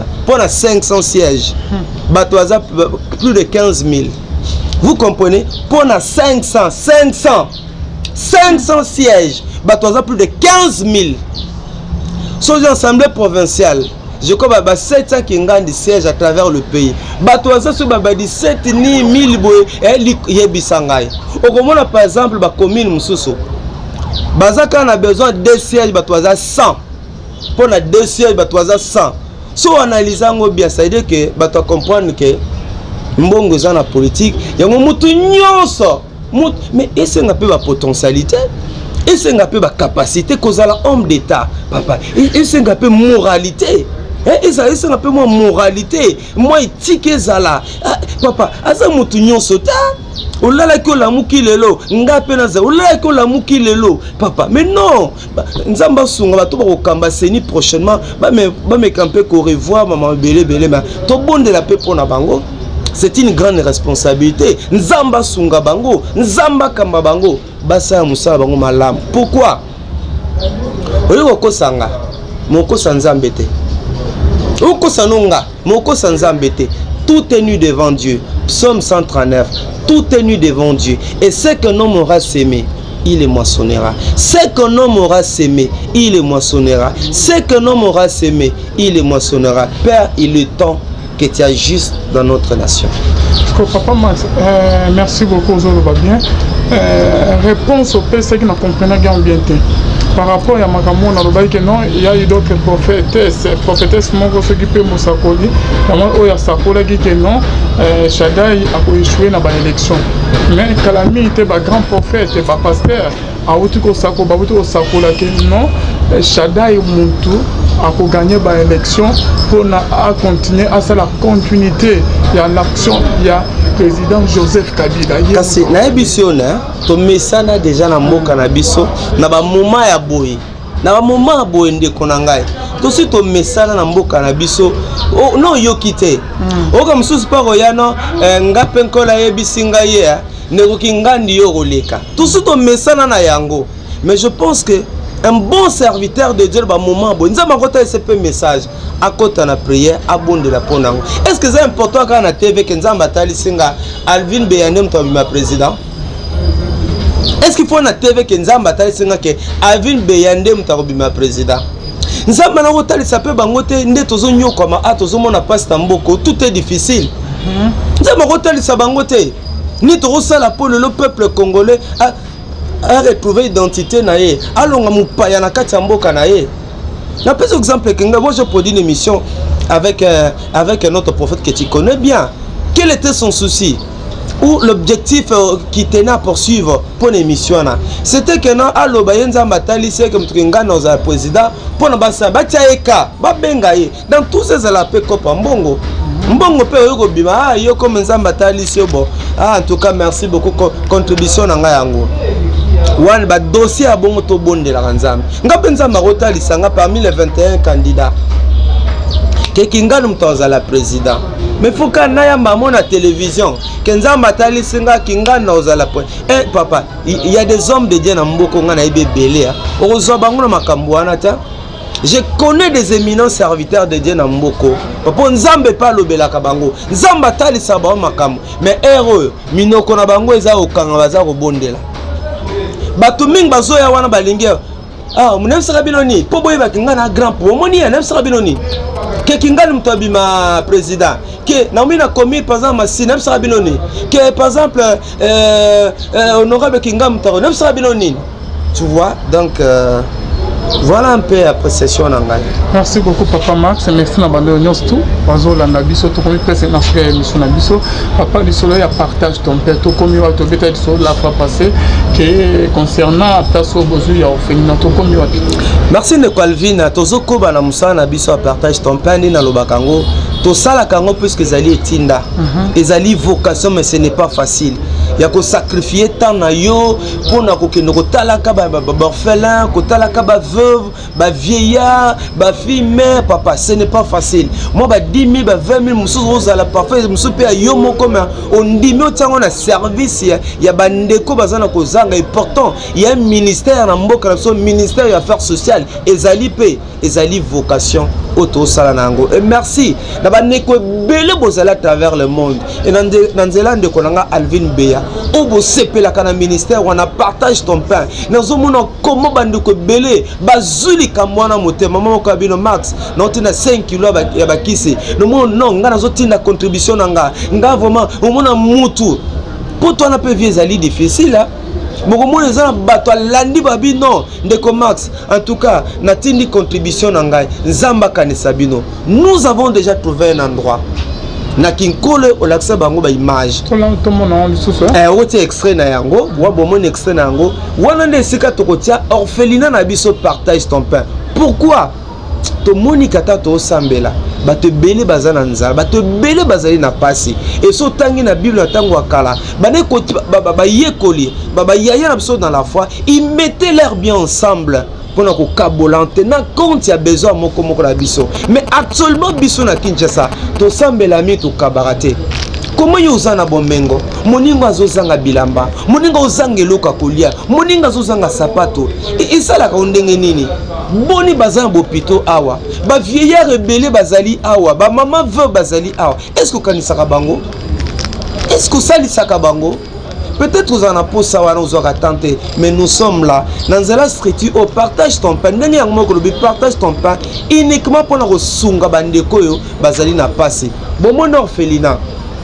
bato aza plus de 15 000. Vous comprenez, pour na 500 sièges bato aza plus de 15 000. Sur l'assemblée provinciale je crois que 700 qui gagnent des sièges à travers le pays. Batouaza sur 17 000 boy et bisangai. Au moment par exemple la commune Moussousso. Bazaka on a besoin de 2 sièges batouaza 100. Pour la 2 sièges batouaza 100. Si on analyse bien ça veut dire que batou comprendre que mbongo za na politique yango mutu nyonso mais est-ce qu'on a pas la potentialité? Et c'est un peu ma capacité que la homme d'État, papa. Et c'est un peu moralité. Et ça c'est un peu moi moralité, moi éthique zala. Papa, asa mutunyo sota. Olala ko la muki lelo, ngape na za. Olala ko la muki lelo, papa. Mais non, nzamba sunga ba to ba kamba seni prochainement, ba me camper ko revoir maman belé mais to bonde la paix pour na bango. C'est une grande responsabilité. Nzamba sunga bango, nzamba kamba bango, basa musa bango malam. Pourquoi? Oyo ko sanga, moko sanzambe te. Oko sanonga, moko sanzambe te. Tout est nu devant Dieu. Psaume 139. Tout est nu devant Dieu. Et ce qu'un homme aura sémé, il le moissonnera. Ce qu'un homme aura sémé, il le moissonnera. Ce qu'un homme aura sémé, il le moissonnera. Père, il est temps que tu ailles juste dans notre nation. Papa Max, merci beaucoup, Zolo va bien. Réponse au PC qui n'a compris bien. Par rapport à Makamon, il y a eu d'autres prophétesses. Prophétesses, ceux qui peuvent me s'accorder. Il y a Sakola qui dit non, Shaddai a échoué dans l'élection. Mais Kalami était un grand prophète, un pasteur. Aoutuko Sakola qui dit non, Shaddai Muntu a gagné l'élection pour continuer à la continuité. Il y a l'action, il y a président Joseph Kabila. Kasi na ebiso na to mesana déjà na mboka na biso na ba moment ya boye. Na ba moment ya boye ndeko na ngai. To si to mesana na mboka na biso no yokite. Oka msusu pa royano ngape nkola yebisinga ye ndeko kingandi yo roleka. To si to mesana na yango. Mais je pense que un bon serviteur de Dieu, bah moment bon. Nous avons côté ce message à côté de la prière, à bon de la ponango. Est-ce que c'est important quand on a TV que nous avons battu singa Alvin Beyandem toi ma président? Est-ce qu'il faut na TV que nous avons battu singa que Alvin Beyandem toi ma président? Nous avons maintenant côté ça peut bangote ndé tozo nyo comme a tozo mona passe tamboko tout est difficile. Nous avons côté ça bangote ni tozo sala pour le peuple congolais à retrouver l'identité naé allons mupaya na kati mboka naé na plus exemple que moi je produis une émission avec un autre prophète que tu connais bien. Quel était son souci ou l'objectif qui tenait à poursuivre pour l'émission là, c'était que non allo bayenza batali c'est comme tringa nos président pour na basa batiaeka babengaye dans tous ces alapé kopa mbongo pe yo bima yo comme nzamba tali c'est bon. En tout cas merci beaucoup contribution na nga yango. Wan ba dossier a bon to bonde la nzambe ngapenza marota lisanga parmi les 21 candidats que kingalu mtoza la président mais faut que na maman na télévision kenzamba tali singa kingana ozala point papa il y a des hommes de Dieu na mboko ngana ebebele ozo bango na makambo wana ta. Je connais des éminents serviteurs de Dieu na mboko papa nzambe pa lobela ka bango nzamba tali saba makambo mais heureux minoko na bango eza okanga baza ko bondela batuming bazoya wana balingi munem sarabinoni po boye bakingana grand po moni ya nem sarabinoni ke kingani mtobi ma président ke na mbi na commis par exemple ma nem sarabinoni ke par exemple honorable kingam mtaro nem sarabinoni tu vois donc voilà un peu l'appréciation d'Angal. Merci beaucoup Papa Max, merci na bande nyos tout. Bazo landa biso to komi presque na frère mission na biso. Papa du soleil a partage ton père to komi wa to beta du soleil la fois passée que concernant taso bozu ya ofeni na to komi wa. Merci de Calvin tozo ko bana musa na biso a partage ton père ni na lobakango. To sala kango puisque ezali etinda. Ezali vocation mais ce n'est pas facile. Il y a que sacrifier tant na yo pour na ko kendo ko talaka ba orphelin, ko talaka ba veuve, ba vieillard, ba fille mère papa, ce n'est pas facile. Moi ba 10 000 ba 20 000 mususu ozala parfait mususu pe yo moko mais on dit mais tango na service ya bandeko bazana ko zanga important. Il y a un ministère na mboka na so ministère ya affaires sociales ezali pe ezali vocation auto sala nango. Et merci na ba neko belé bozala à travers le monde. Et dans Zélande konanga Alvin Beya obo sepela kana ministère wana partage ton pain nazomona comment bandeko belé bazuli kamwana motema mama ko bino max notina 5 kilo ya bakisi no non nga nazotinda contribution nga vraiment omona mutu pour toi na pe vie ezali difficile hein. Mokomona za bato landi babi non ndeko max en tout cas natindi contribution ngai nzamba kanisa bino nous avons déjà trouvé un endroit na kinkole olakisa bango ba image oti extrait na yango wa bomoni extrait na yango wana nde esika tokotia orphelinat na biso partage ton pain. Pourquoi tomoni kata tosambela bato ebele baza na nzala bato ebele bazali na pasi eso tangi na Bible na tango akala bayekoli bayaya na biso dans la foi, ils mettaient l'air bien ensemble pour nous cabolante na compte ya besoin moko moko na biso. Mais actuellement biso na Kinshasa to sambela mi to kabarate. Comment yozana bomengo moningo azozanga bilamba moningo ozanga eloka kolia moningo azozanga sapato esala ka ndenge nini boni bazana bopito awa ba vieillard rebelle bazali awa ba maman veuve bazali awa. Est-ce que kanisaka bango? Est-ce que salisaka bango? Peut-être vous en avez pour ça, nous aurons tenté, mais nous sommes là. Dans la structure, on partage ton pain. Partage ton pain uniquement pour nous sunga bandekoyo bazali na passé. Bon mon orphelinat.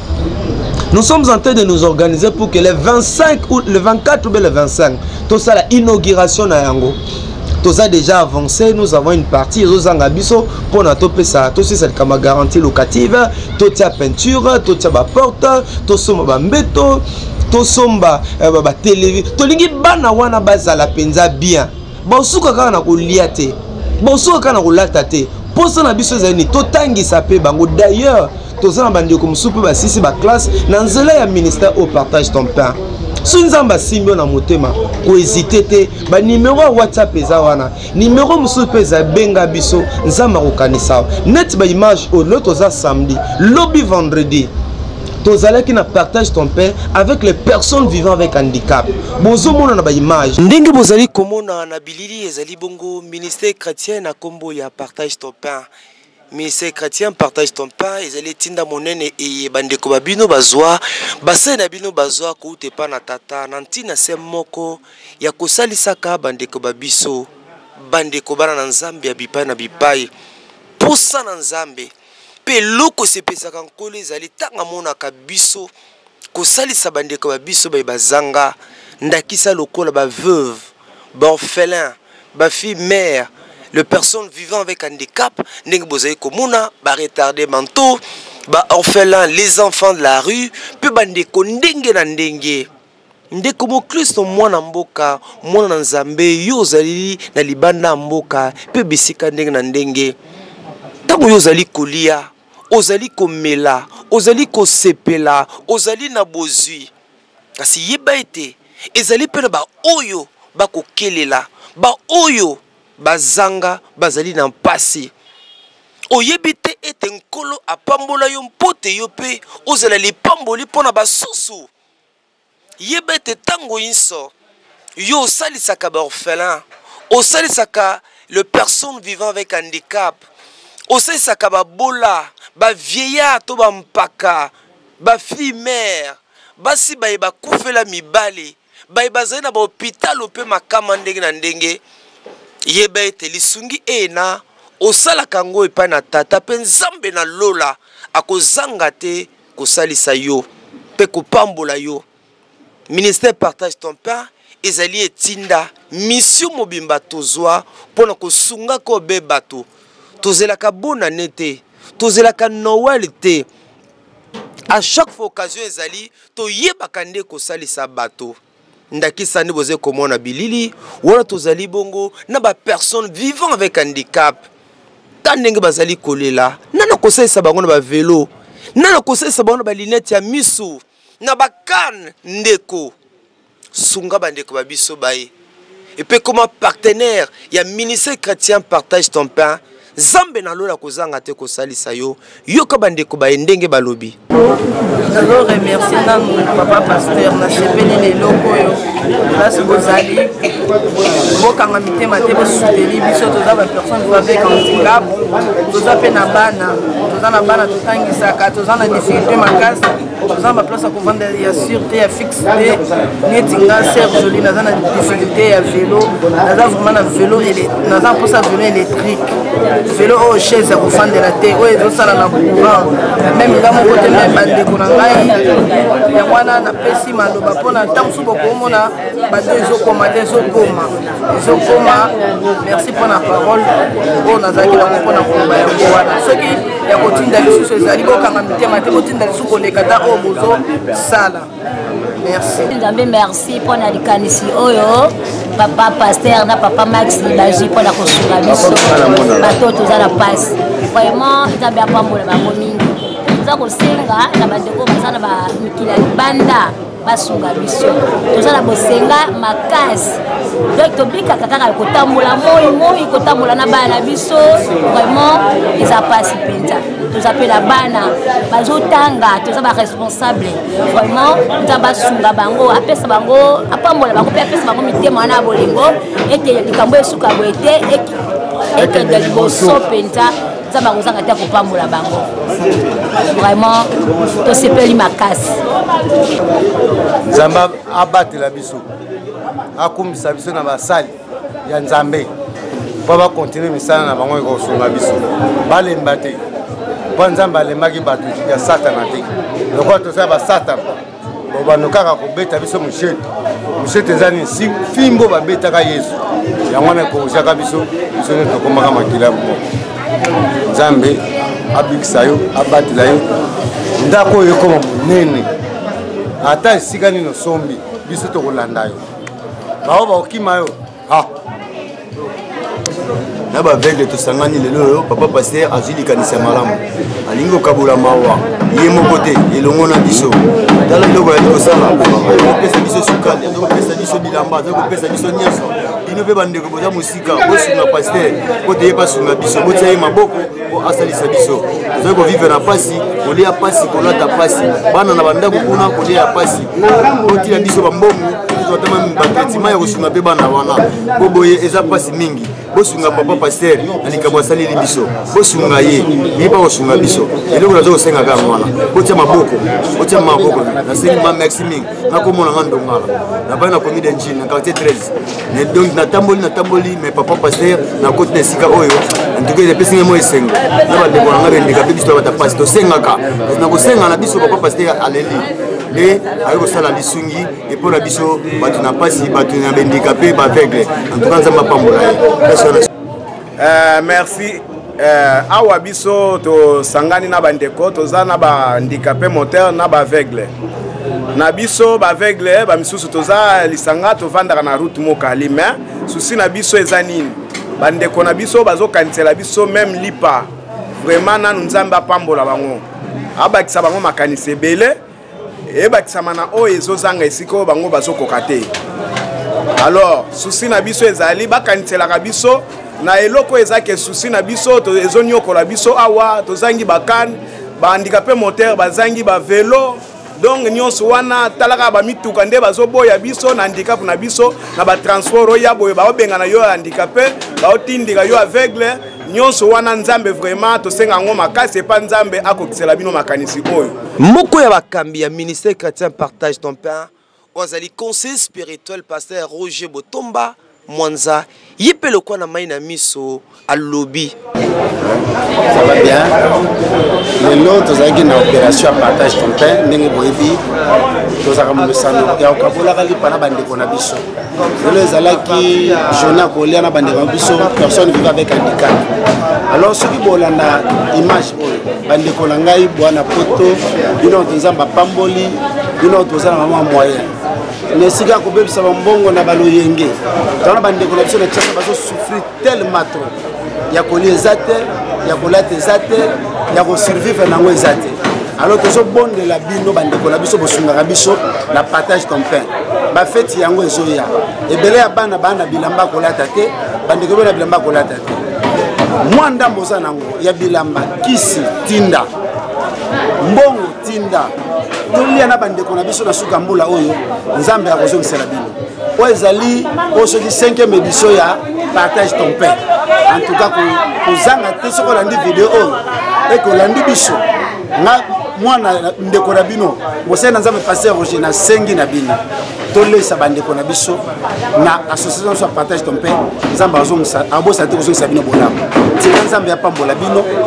Nous sommes en train de nous organiser pour que le 25 août, le 24 ou le 25, tout ça la inauguration na yango. Tout ça déjà avancé, nous avons une partie aux Angabiso pour notre ça. Tout ça c'est comme garantie locative, tout la peinture, tout la porte, tout ça mbéto. Tosomba télé tolingi bana wana bazala penza bien bosuka kaka na koliate bosuka kaka na kolata te posa na biso zani totangisa pe bango. D'ailleurs tozana bandi ko musupe ba sisi ba classe na nzela ya ministère au partage ton pain sunzamba simbo na motema ko hésiter te ba numéro WhatsApp eza wana numéro musupe za benga biso nzamba ko kanisa net ba image au l'autre za samedi lobby vendredi. Tozala qui na partage ton pain avec les personnes vivant avec handicap. Bozo mona na ba image. Ndenge bozali komona na bilili ezali bongo ministère chrétien na kombo ya partage ton pain. Ministère chrétien partage ton pain ezali tinda monene e bandeko babino bazwa base na bino bazwa ko utepa na tata na ntina se moko ya kosalisaka bandeko babiso bandeko bana na nzambe ya bipai na bipai posa na nzambe. Pe loko se pesaka nkolo ezali tanga mona kabiso ko salisa bandeko ba biso ba bazanga ndakisa lokola ba veuve ba orphelin ba fille mère les personnes vivant avec handicap ndenge bozali komona ba retardé mentaux ba orphelin les enfants de la rue pe bandeko ndenge na ndenge ndeko mo Kristo mwana mboka mwana na nzambe yo zali na libanda mboka pe bisika ndenge na ndenge tango yo zali kolia ozali komela ozali kosepela ozali na bozwi kasi yeba ete ezali pena ba oyo bakokelela ba oyo bazanga bazali na mpasi oyebi te ete nkolo apambola yo mpote yo pe ozala lipamboli mpona basusu yeba ete tango inso yo osalisaka ba orphelin osalisaka le personne vivant avec handicap osalisaka ba bola ba vieillard to ba mpaka ba fille mère basi ba kufela mibale ba bazali na ba hôpital pe makama ndenge na ndenge yeba ete lisungi ena osala kango epa na tata pe nzambe na lola akozanga te kosalisa yo pe kopambola yo. Ministère partage ton pain ezali etinda mission mobimba tozwa pona kosunga ko be bato tozelaka bona nete tozelaka Noël te à chaque fois occasion ezali to yebaka nde kosalisa bato ndakisa ndi boze komona bilili wala tozali bongo na ba personne vivant avec handicap tandenge bazali kolela nana kosalisa bango na ba vélo nana kosalisa bango na ba lunette ya misu na ba canne ndeko sunga bandeko babiso bae et puis comme partenaire ya ministère chrétien partage ton pain Zambe na lola kozanga te kosalisa yo yoka bandeko ba ndenge balobi. D'abord remercier papa pasteur na sepeli les locaux yo place bozali bokanga mitema te bo soutenir biso toza ba personne avec handicap toza pe na bana totangisaka toza na difficulté makasi toza ba place ko vendre ya sûreté ya fixité netinga Serge Jolie na difficulté ya vélo na vraiment na vélo et na pour ça vélo électrique vélo au chaise à refendre la terre ouais zo sala na courant même là mon côté même bande ko na ngai ya mwana na pesi maloba pona tamsu boko mona bande zo koma merci pour la parole on a zaki la pona ko ba ya wana soki ya kotinda lisusu ezali bokanga mitema te botinda lisusu koleka ta oyo bozosala. Merci. Nzambe merci pour na likanisi oyo papa pasteur na papa Max baji pour na kosunga biso bato tozala passe vraiment nzambe apambola bango mingi toza kosenga na bandeko bazana ba mikila libanda basunga biso tozala bosenga makasi donc tobika kaka kotambola moi kotambola na bana biso vraiment eza passe penza tozapela bana bazotanga toza ba responsable vraiment nzamba sunga bango apesa bango apambola bango pe apesa bango mitema na bolingo ete likambo esuka boete ete de liboso penza nzamba kozanga te kopambola bango vraiment tosepeli makasi nzamba abatela biso akumisa biso na basali ya nzambe po bakontinue misala na bango ekosunga biso balemba te po nzambe alembaki bato ya satana te lokola tosala basatana bobando kaka kobeta biso moshete eza nini fimbo babetaka yesu yango wana ekokosiaka biso nde tokomaka makila moko nzambe abikisa yo abatela yo ndako oyo ekoma monene ata esika nini osombi biso tokolanda yo bao baokima yo na baveugle tosangani lelo oyo papa pasteur azwi likanisa malamu alingi kokabola mawa ye moko te elongo na biso tala biloko yali kosala azokopesa biso sukali azokopesa biso bilamba azokopesa biso nyonso bino mpe bandeko boza mosika bosunga pasteur po te ye basunga biso botia ye maboko po asalisa biso tozoki kovivre na pasi kolia pasi kolata pasi bana na bandako kuna kolia pasi kotia biso bambongo tozatama batraitement ya kosunga mpe bana wana po boye eza pasi mingi bosunga papa pasteur na likambo asaleli biso bosunga ye yepa kosunga biso eloko nazo kosenga kaka wana botia maboko nasengi ma merci mingi nakomona nga ndongala nabai na komi de njini na quartier 13 donc natamboli mais papa pasteur nakoti na esika oyo antuka epesinga mo esengo na bandeko nanga bendeka mpe biso to bata pasi tosengaka na kosenga na biso papa pasteur aleli nde aye kosala lisungi epo na biso bato na pasi bato na bendeka mpe baveugle antuka nzambe apambola ye. Merci. Awa biso tosangani na bandeko toza na bandikape moteur na baveugle na biso baveugle bamisusu toza lisanga tovandaka na route mokali mais susi na biso eza nini bandeko na biso bazokanisela biso même lipa vraiment nanu nzambe apambola bango abakisa bango makanisi ebele ebakisama na oyo ezozanga esika oyo bango bazokoka te. Alors susi na biso ezali bakaniselaka biso na eloko ezake susi na biso ezonyokola biso awa tozangi bakan bandikape moteur bazangi ba vélo donc nyonso wana talaka ba mituka nde bazoboya biso na handicap na biso na ba transport oya boyo baobenga na yo handicapé baotindika yo aveugle nyonso wana nzambe vraiment tosenga ngo makasi pa nzambe akokisela bino makanisi oyo moko ya bakambi ya ministère chrétien partage ton pain ozali conseiller spirituel pasteur Roger Botomba Mwanza yipelo kwa na maina miso alobi. Ça va bien. Lelo tozaki na opération à partage ton pain ndenge boyebi tozaka mosano ya okabola kali pana bandeko na biso. Lelo ezalaki journée kolia na bandeko na biso personne vivant avec handicap. Alors ce qui bolanda image oyo bandeko na ngai bwana poto bino tozamba pamboli bino tozana mama moyen. Nesika kobebisa bambongo na baloyenge tana bandeko na biso na tshaka bazo souffrir tellement trop ya kolia ezate ya kolata ezate ya ko survivre nango ezate alors tozo bonde la bino bandeko na biso bosunga biso na partage ton pain ba fête yango ezoya ebele ya bana bilamba kolata te bandeko bana bilamba kolata te mwanda mboza nango ya bilamba kisi tinda mbongo tinda tolia na bandeko na biso na suka mbula oyo nzambe akozongisela bino oyo ezali osoki 5e édition ya partage ton pain en tout cas kozanga te soko landi video oyo ekolandi biso nga mwana ndeko na bino mosena nzambe pasteur Roger na sengi na bino tolesa bandeko na biso na association so partage ton pain nzambe azongisa abosa te kozongisa bino bolamu tika nzambe apambola bino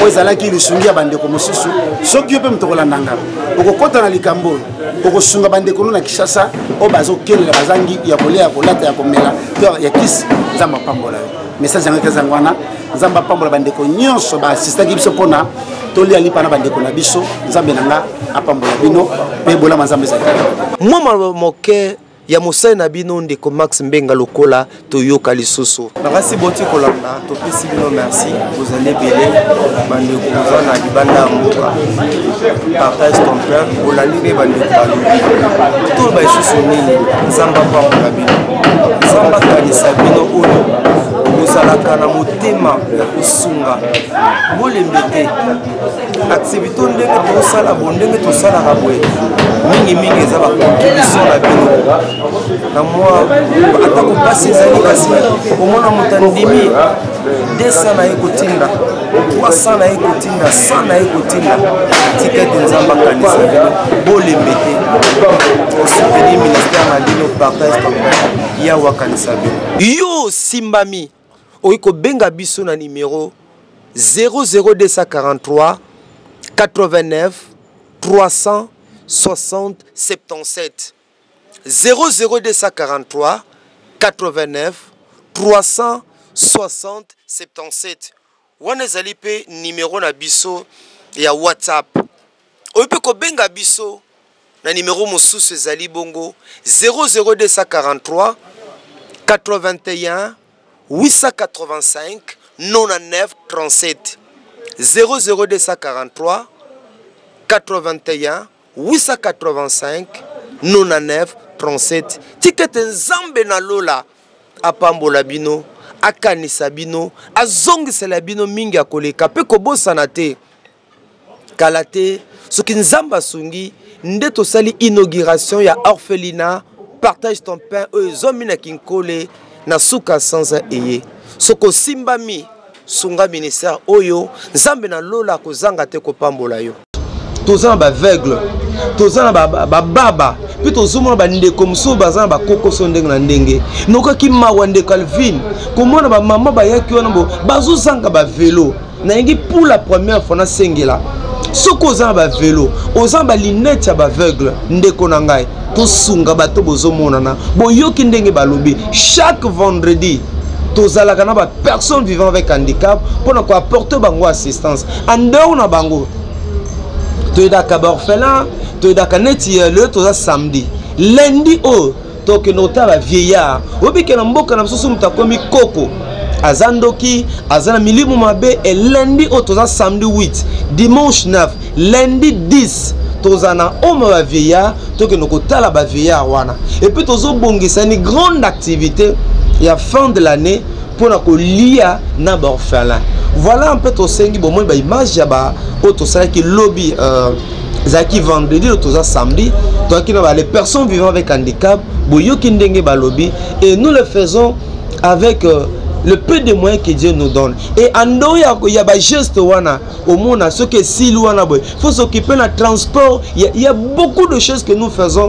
po ezalaki lisungi ya bandeko mosusu soki yo mpe moto okolandanga okokɔta na likambo oyo okosunga bandeko no na Kinshasa oyo bazokelela bazangi ya kolia ya kolata ya komela to ya kisi nzambe apambola yo message yango ezango wana nzambe apambola bandeko nyonso baasistaki biso mpona tolia lipa na bandeko na biso nzambe nanga apambola bino mpe bolama nzambe ezali mwa moke ya mosai na bino ndeko Max Mbenga lokola toyoka lisusu nakasi boti kolanda topesi bino merci bozali ebele bandeko boza na libanda ya mboka partage ton pain olandi mpe bandeko balobi toloba lisusu nini nzambe apambola bino nzambe akanisa bino oyo bozalaka na motema ya kosunga bolembe te activité ndenge tosala bo ndenge tosalaka boye mingimingi eza bacontribution na bino na mwa atako mpasi ezali kasi omona moto andimi 200 na ye kotinda 300 na ye kotinda 100 na ye kotinda tika ete nzambe akanisa bino bolembe te osoutenir ministère na bino partage ton yawe akanisa bino yo simbami oiko benga biso na numéro 00243 89 360 77 00243 89 360 77 wana ezali pe numéro na biso ya WhatsApp oipe ko benga biso na numéro mosusu ezali bongo 00243 81 885 99 37 00243 81 885 99 37 tikete nzambe na lola apambola bino akanisa bino azongisela bino mingi akoleka pe kobosana te kala te soki nzambe asungi nde tosali inauguration ya orphelinat partage ton pain oyo ezomi na kinkole na suka sanza eye soko simbami sunga ministère oyo nzambe na lola kozanga te kopambola yo tozana baveugle tozana bababa mpe tozomona bandeko mosusu bazana bakokoso ndenge na ndenge nokaki mawa ndeko Calvin komona bamama bayaki wana bo bazozanga bavelo nayengi pour la première fois nasengela soki ozana bavelo ozana balinete ya baveugle ndeko na ngai tosunga bato bozomonana boyoki ndenge balobi chaque vendredi tozalaka na bapersone vivant avec handicap mpona koapporte bango assistance andeo na bango toyedaka baorphelin toyedaka neti le toza samedi lundi o tokende kotala bavieillard obike na mboka na mosusu moto akomi koko aza ndoki aza na milimo mabe e lundi o toza samedi 8 dimanche 9 lundi 10 toza na homme bavieillard tokende kotala bavieillard wana epuis tozobongisa ni grande activité ya fin de l'année mpona kolia na baorphelin voilà un peu tosengi bon moi ba image ya ba auto sala ki lobby zaki vendredi le toza samedi toi qui na les personnes vivant avec handicap boyoki ndenge ba lobby et nous le faisons avec le peu de moyens que Dieu nous donne et ando ya ba geste wana au monde ce que si wana boy faut s'occuper na transport il y a beaucoup de choses que nous faisons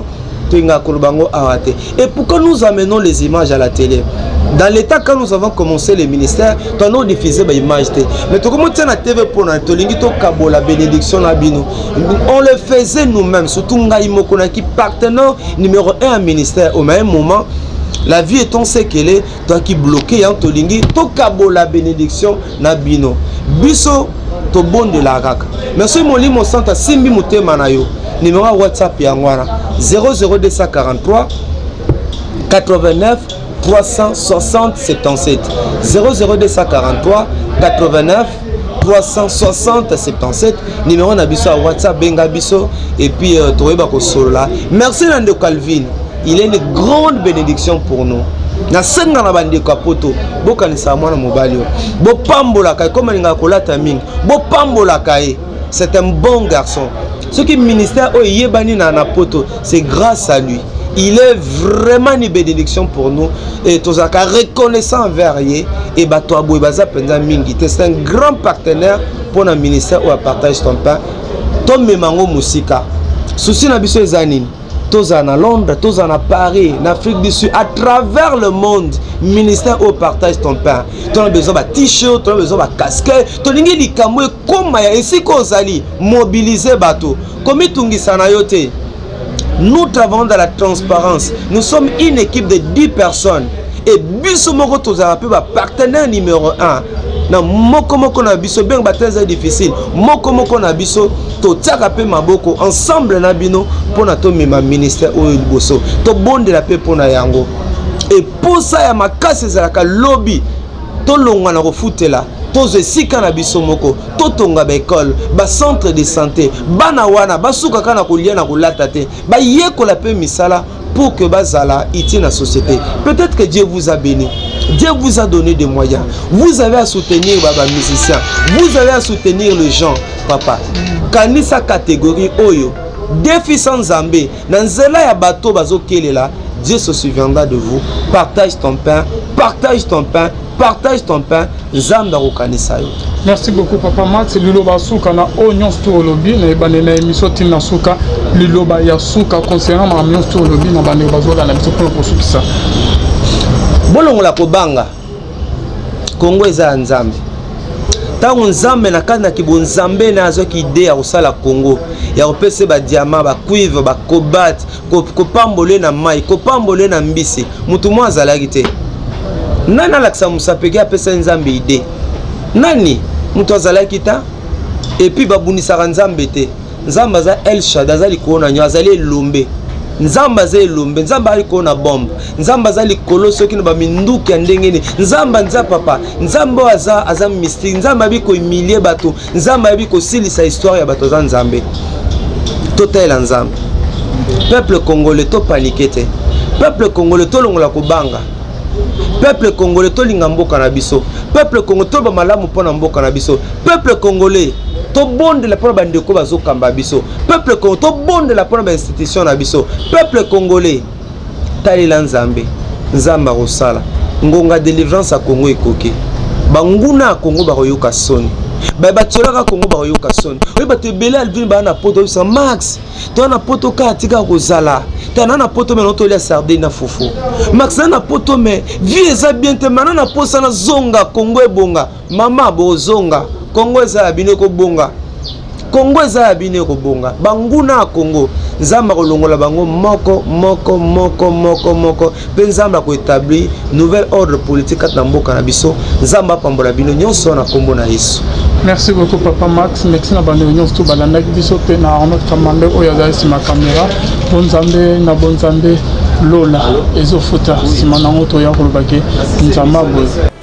et pourquoi nous amenons les images à la télé? Dans l'état quand nous avons commencé le ministère, nous diffusé des images. Mais tout comme la TV pour la bénédiction, on le faisait nous-mêmes, surtout qui partenaire numéro 1 à ministère. Au même moment, la vie étant ce qu'elle est, toi qui bloqué en tolingi, to kabo la bénédiction na bino. Biso to bon de la rak. Merci mon lit mon centre simbi mute manayo. Numéro WhatsApp yangwana 00243 89 360 77 00243 89 360 77 numéro na biso à WhatsApp benga biso et puis toyeba ko solola. Merci Nando Calvin, il est une grande bénédiction pour nous. Na senga na bande ko poto bokanisa mwana mobali bo pambola kai comme ninga kolata mingi bo pambola kai. C'est un bon garçon. Ce qui ministère o yebani na poto, c'est grâce à lui. Il est vraiment une bénédiction pour nous et tous à reconnaissant envers lui et bato abou baza penza mingi. C'est un grand partenaire pour le ministère ou à partage ton pain. Tom memango musika. Souci na biso ezanini. tous en Londres, tous en Paris, en Afrique du Sud, à travers le monde, ministère au partage ton pain. Tu as besoin de t-shirt, tu as besoin de casquette, tu as besoin de camoué, comme ici qu'on s'allie, mobiliser bateau. Comme tu as nous travaillons dans la transparence. Nous sommes une équipe de 10 personnes. Et Bissomoko Tozarape, partenaire numéro 1. Na moko na biso bien bataille difficile moko na biso to tiaka pe maboko ensemble na bino pona to mema ministère o liboso to bonde la pe pona yango et pour ça ya makasi zalaka lobby to longwa na kofutela to zesika na biso moko to tonga ba école ba centre de santé bana wana basuka kana kolia na kolata te ba yekola pe misala pour que bazala iti na société. Peut-être que Dieu vous a béni. Dieu vous a donné des moyens. Vous avez à soutenir baba musiciens. Vous avez à soutenir les gens, papa. Kanisa catégorie Oyo. Défi sans Zambé. Nanzela ya bateau bazo kelela. Dieu se souviendra de vous. Partage ton pain. Partage ton pain. Partage ton pain. Zamba Kanisa yo. Merci beaucoup Papa Max. Liloba Souka na Onion Store Lobby. Na ebanena émission Tina Souka. Liloba ya Souka concernant ma Onion Store Lobby. Na bane bazo dans la mission pour Soukisa. Bolongo la kobanga. Congo eza nzambe. Tango nzambe na kana kibo nzambe na azo ki idée ya kosala Congo. Ya kopese ba diamant, ba cuivre, ba cobalt, kopambole na mai, kopambole na mbisi. Mutu mwa azalaki te. Nani alakisa musapeki apesa nzambe idée? Nani mutu azalaki ta? Et puis babunisaka nzambe te. Nzambe aza El Shaddai azali kona nyo azali elombe. Nzamba aza elombe, nzamba ali kona bombe. Nzamba aza likolo soki na baminduki ya ndengeni. Nzamba nza papa, nzamba aza mystique, nzamba abi ko humilier bato, nzamba abi ko silisa histoire ya bato za nzambe. Total nzambe. Peuple congolais to paniqué te. Peuple congolais to longola ko banga. Peuple congolais to linga mboka na biso. Peuple congolais to ba malamu pona mboka na biso. Peuple congolais to bonde la pona bandeko bazo kamba biso. Peuple congolais to bonde la pona ba institution na biso. Peuple congolais talela nzambe. Nzamba rosala. Ngonga délivrance à Congo ekoki. Banguna Congo ba koyoka soni. Ba batolaka Congo ba koyoka soni. Oyi ba te bela alvin ba na poto sa Max. To na poto ka tika kozala. Tana na poto me noto lia sardine na fufu. Max na poto me vie eza bien te mana na posa na zonga Congo ebonga. Mama bo zonga. Congo eza abine ko bonga. Congo eza abine ko bonga. Banguna Congo. Nzamba ko longola bango moko. Pe nzamba ko établir nouvel ordre politique na mboka na biso. Nzamba pambola bino nyonso na kombo na Yesu. Merci beaucoup Papa Max. Merci na bande union tout balanda biso pe na Arnaud Kamande oyo azali sima caméra. Bonzambe Lola ezofuta sima nango to ya kolobake nzamba boye.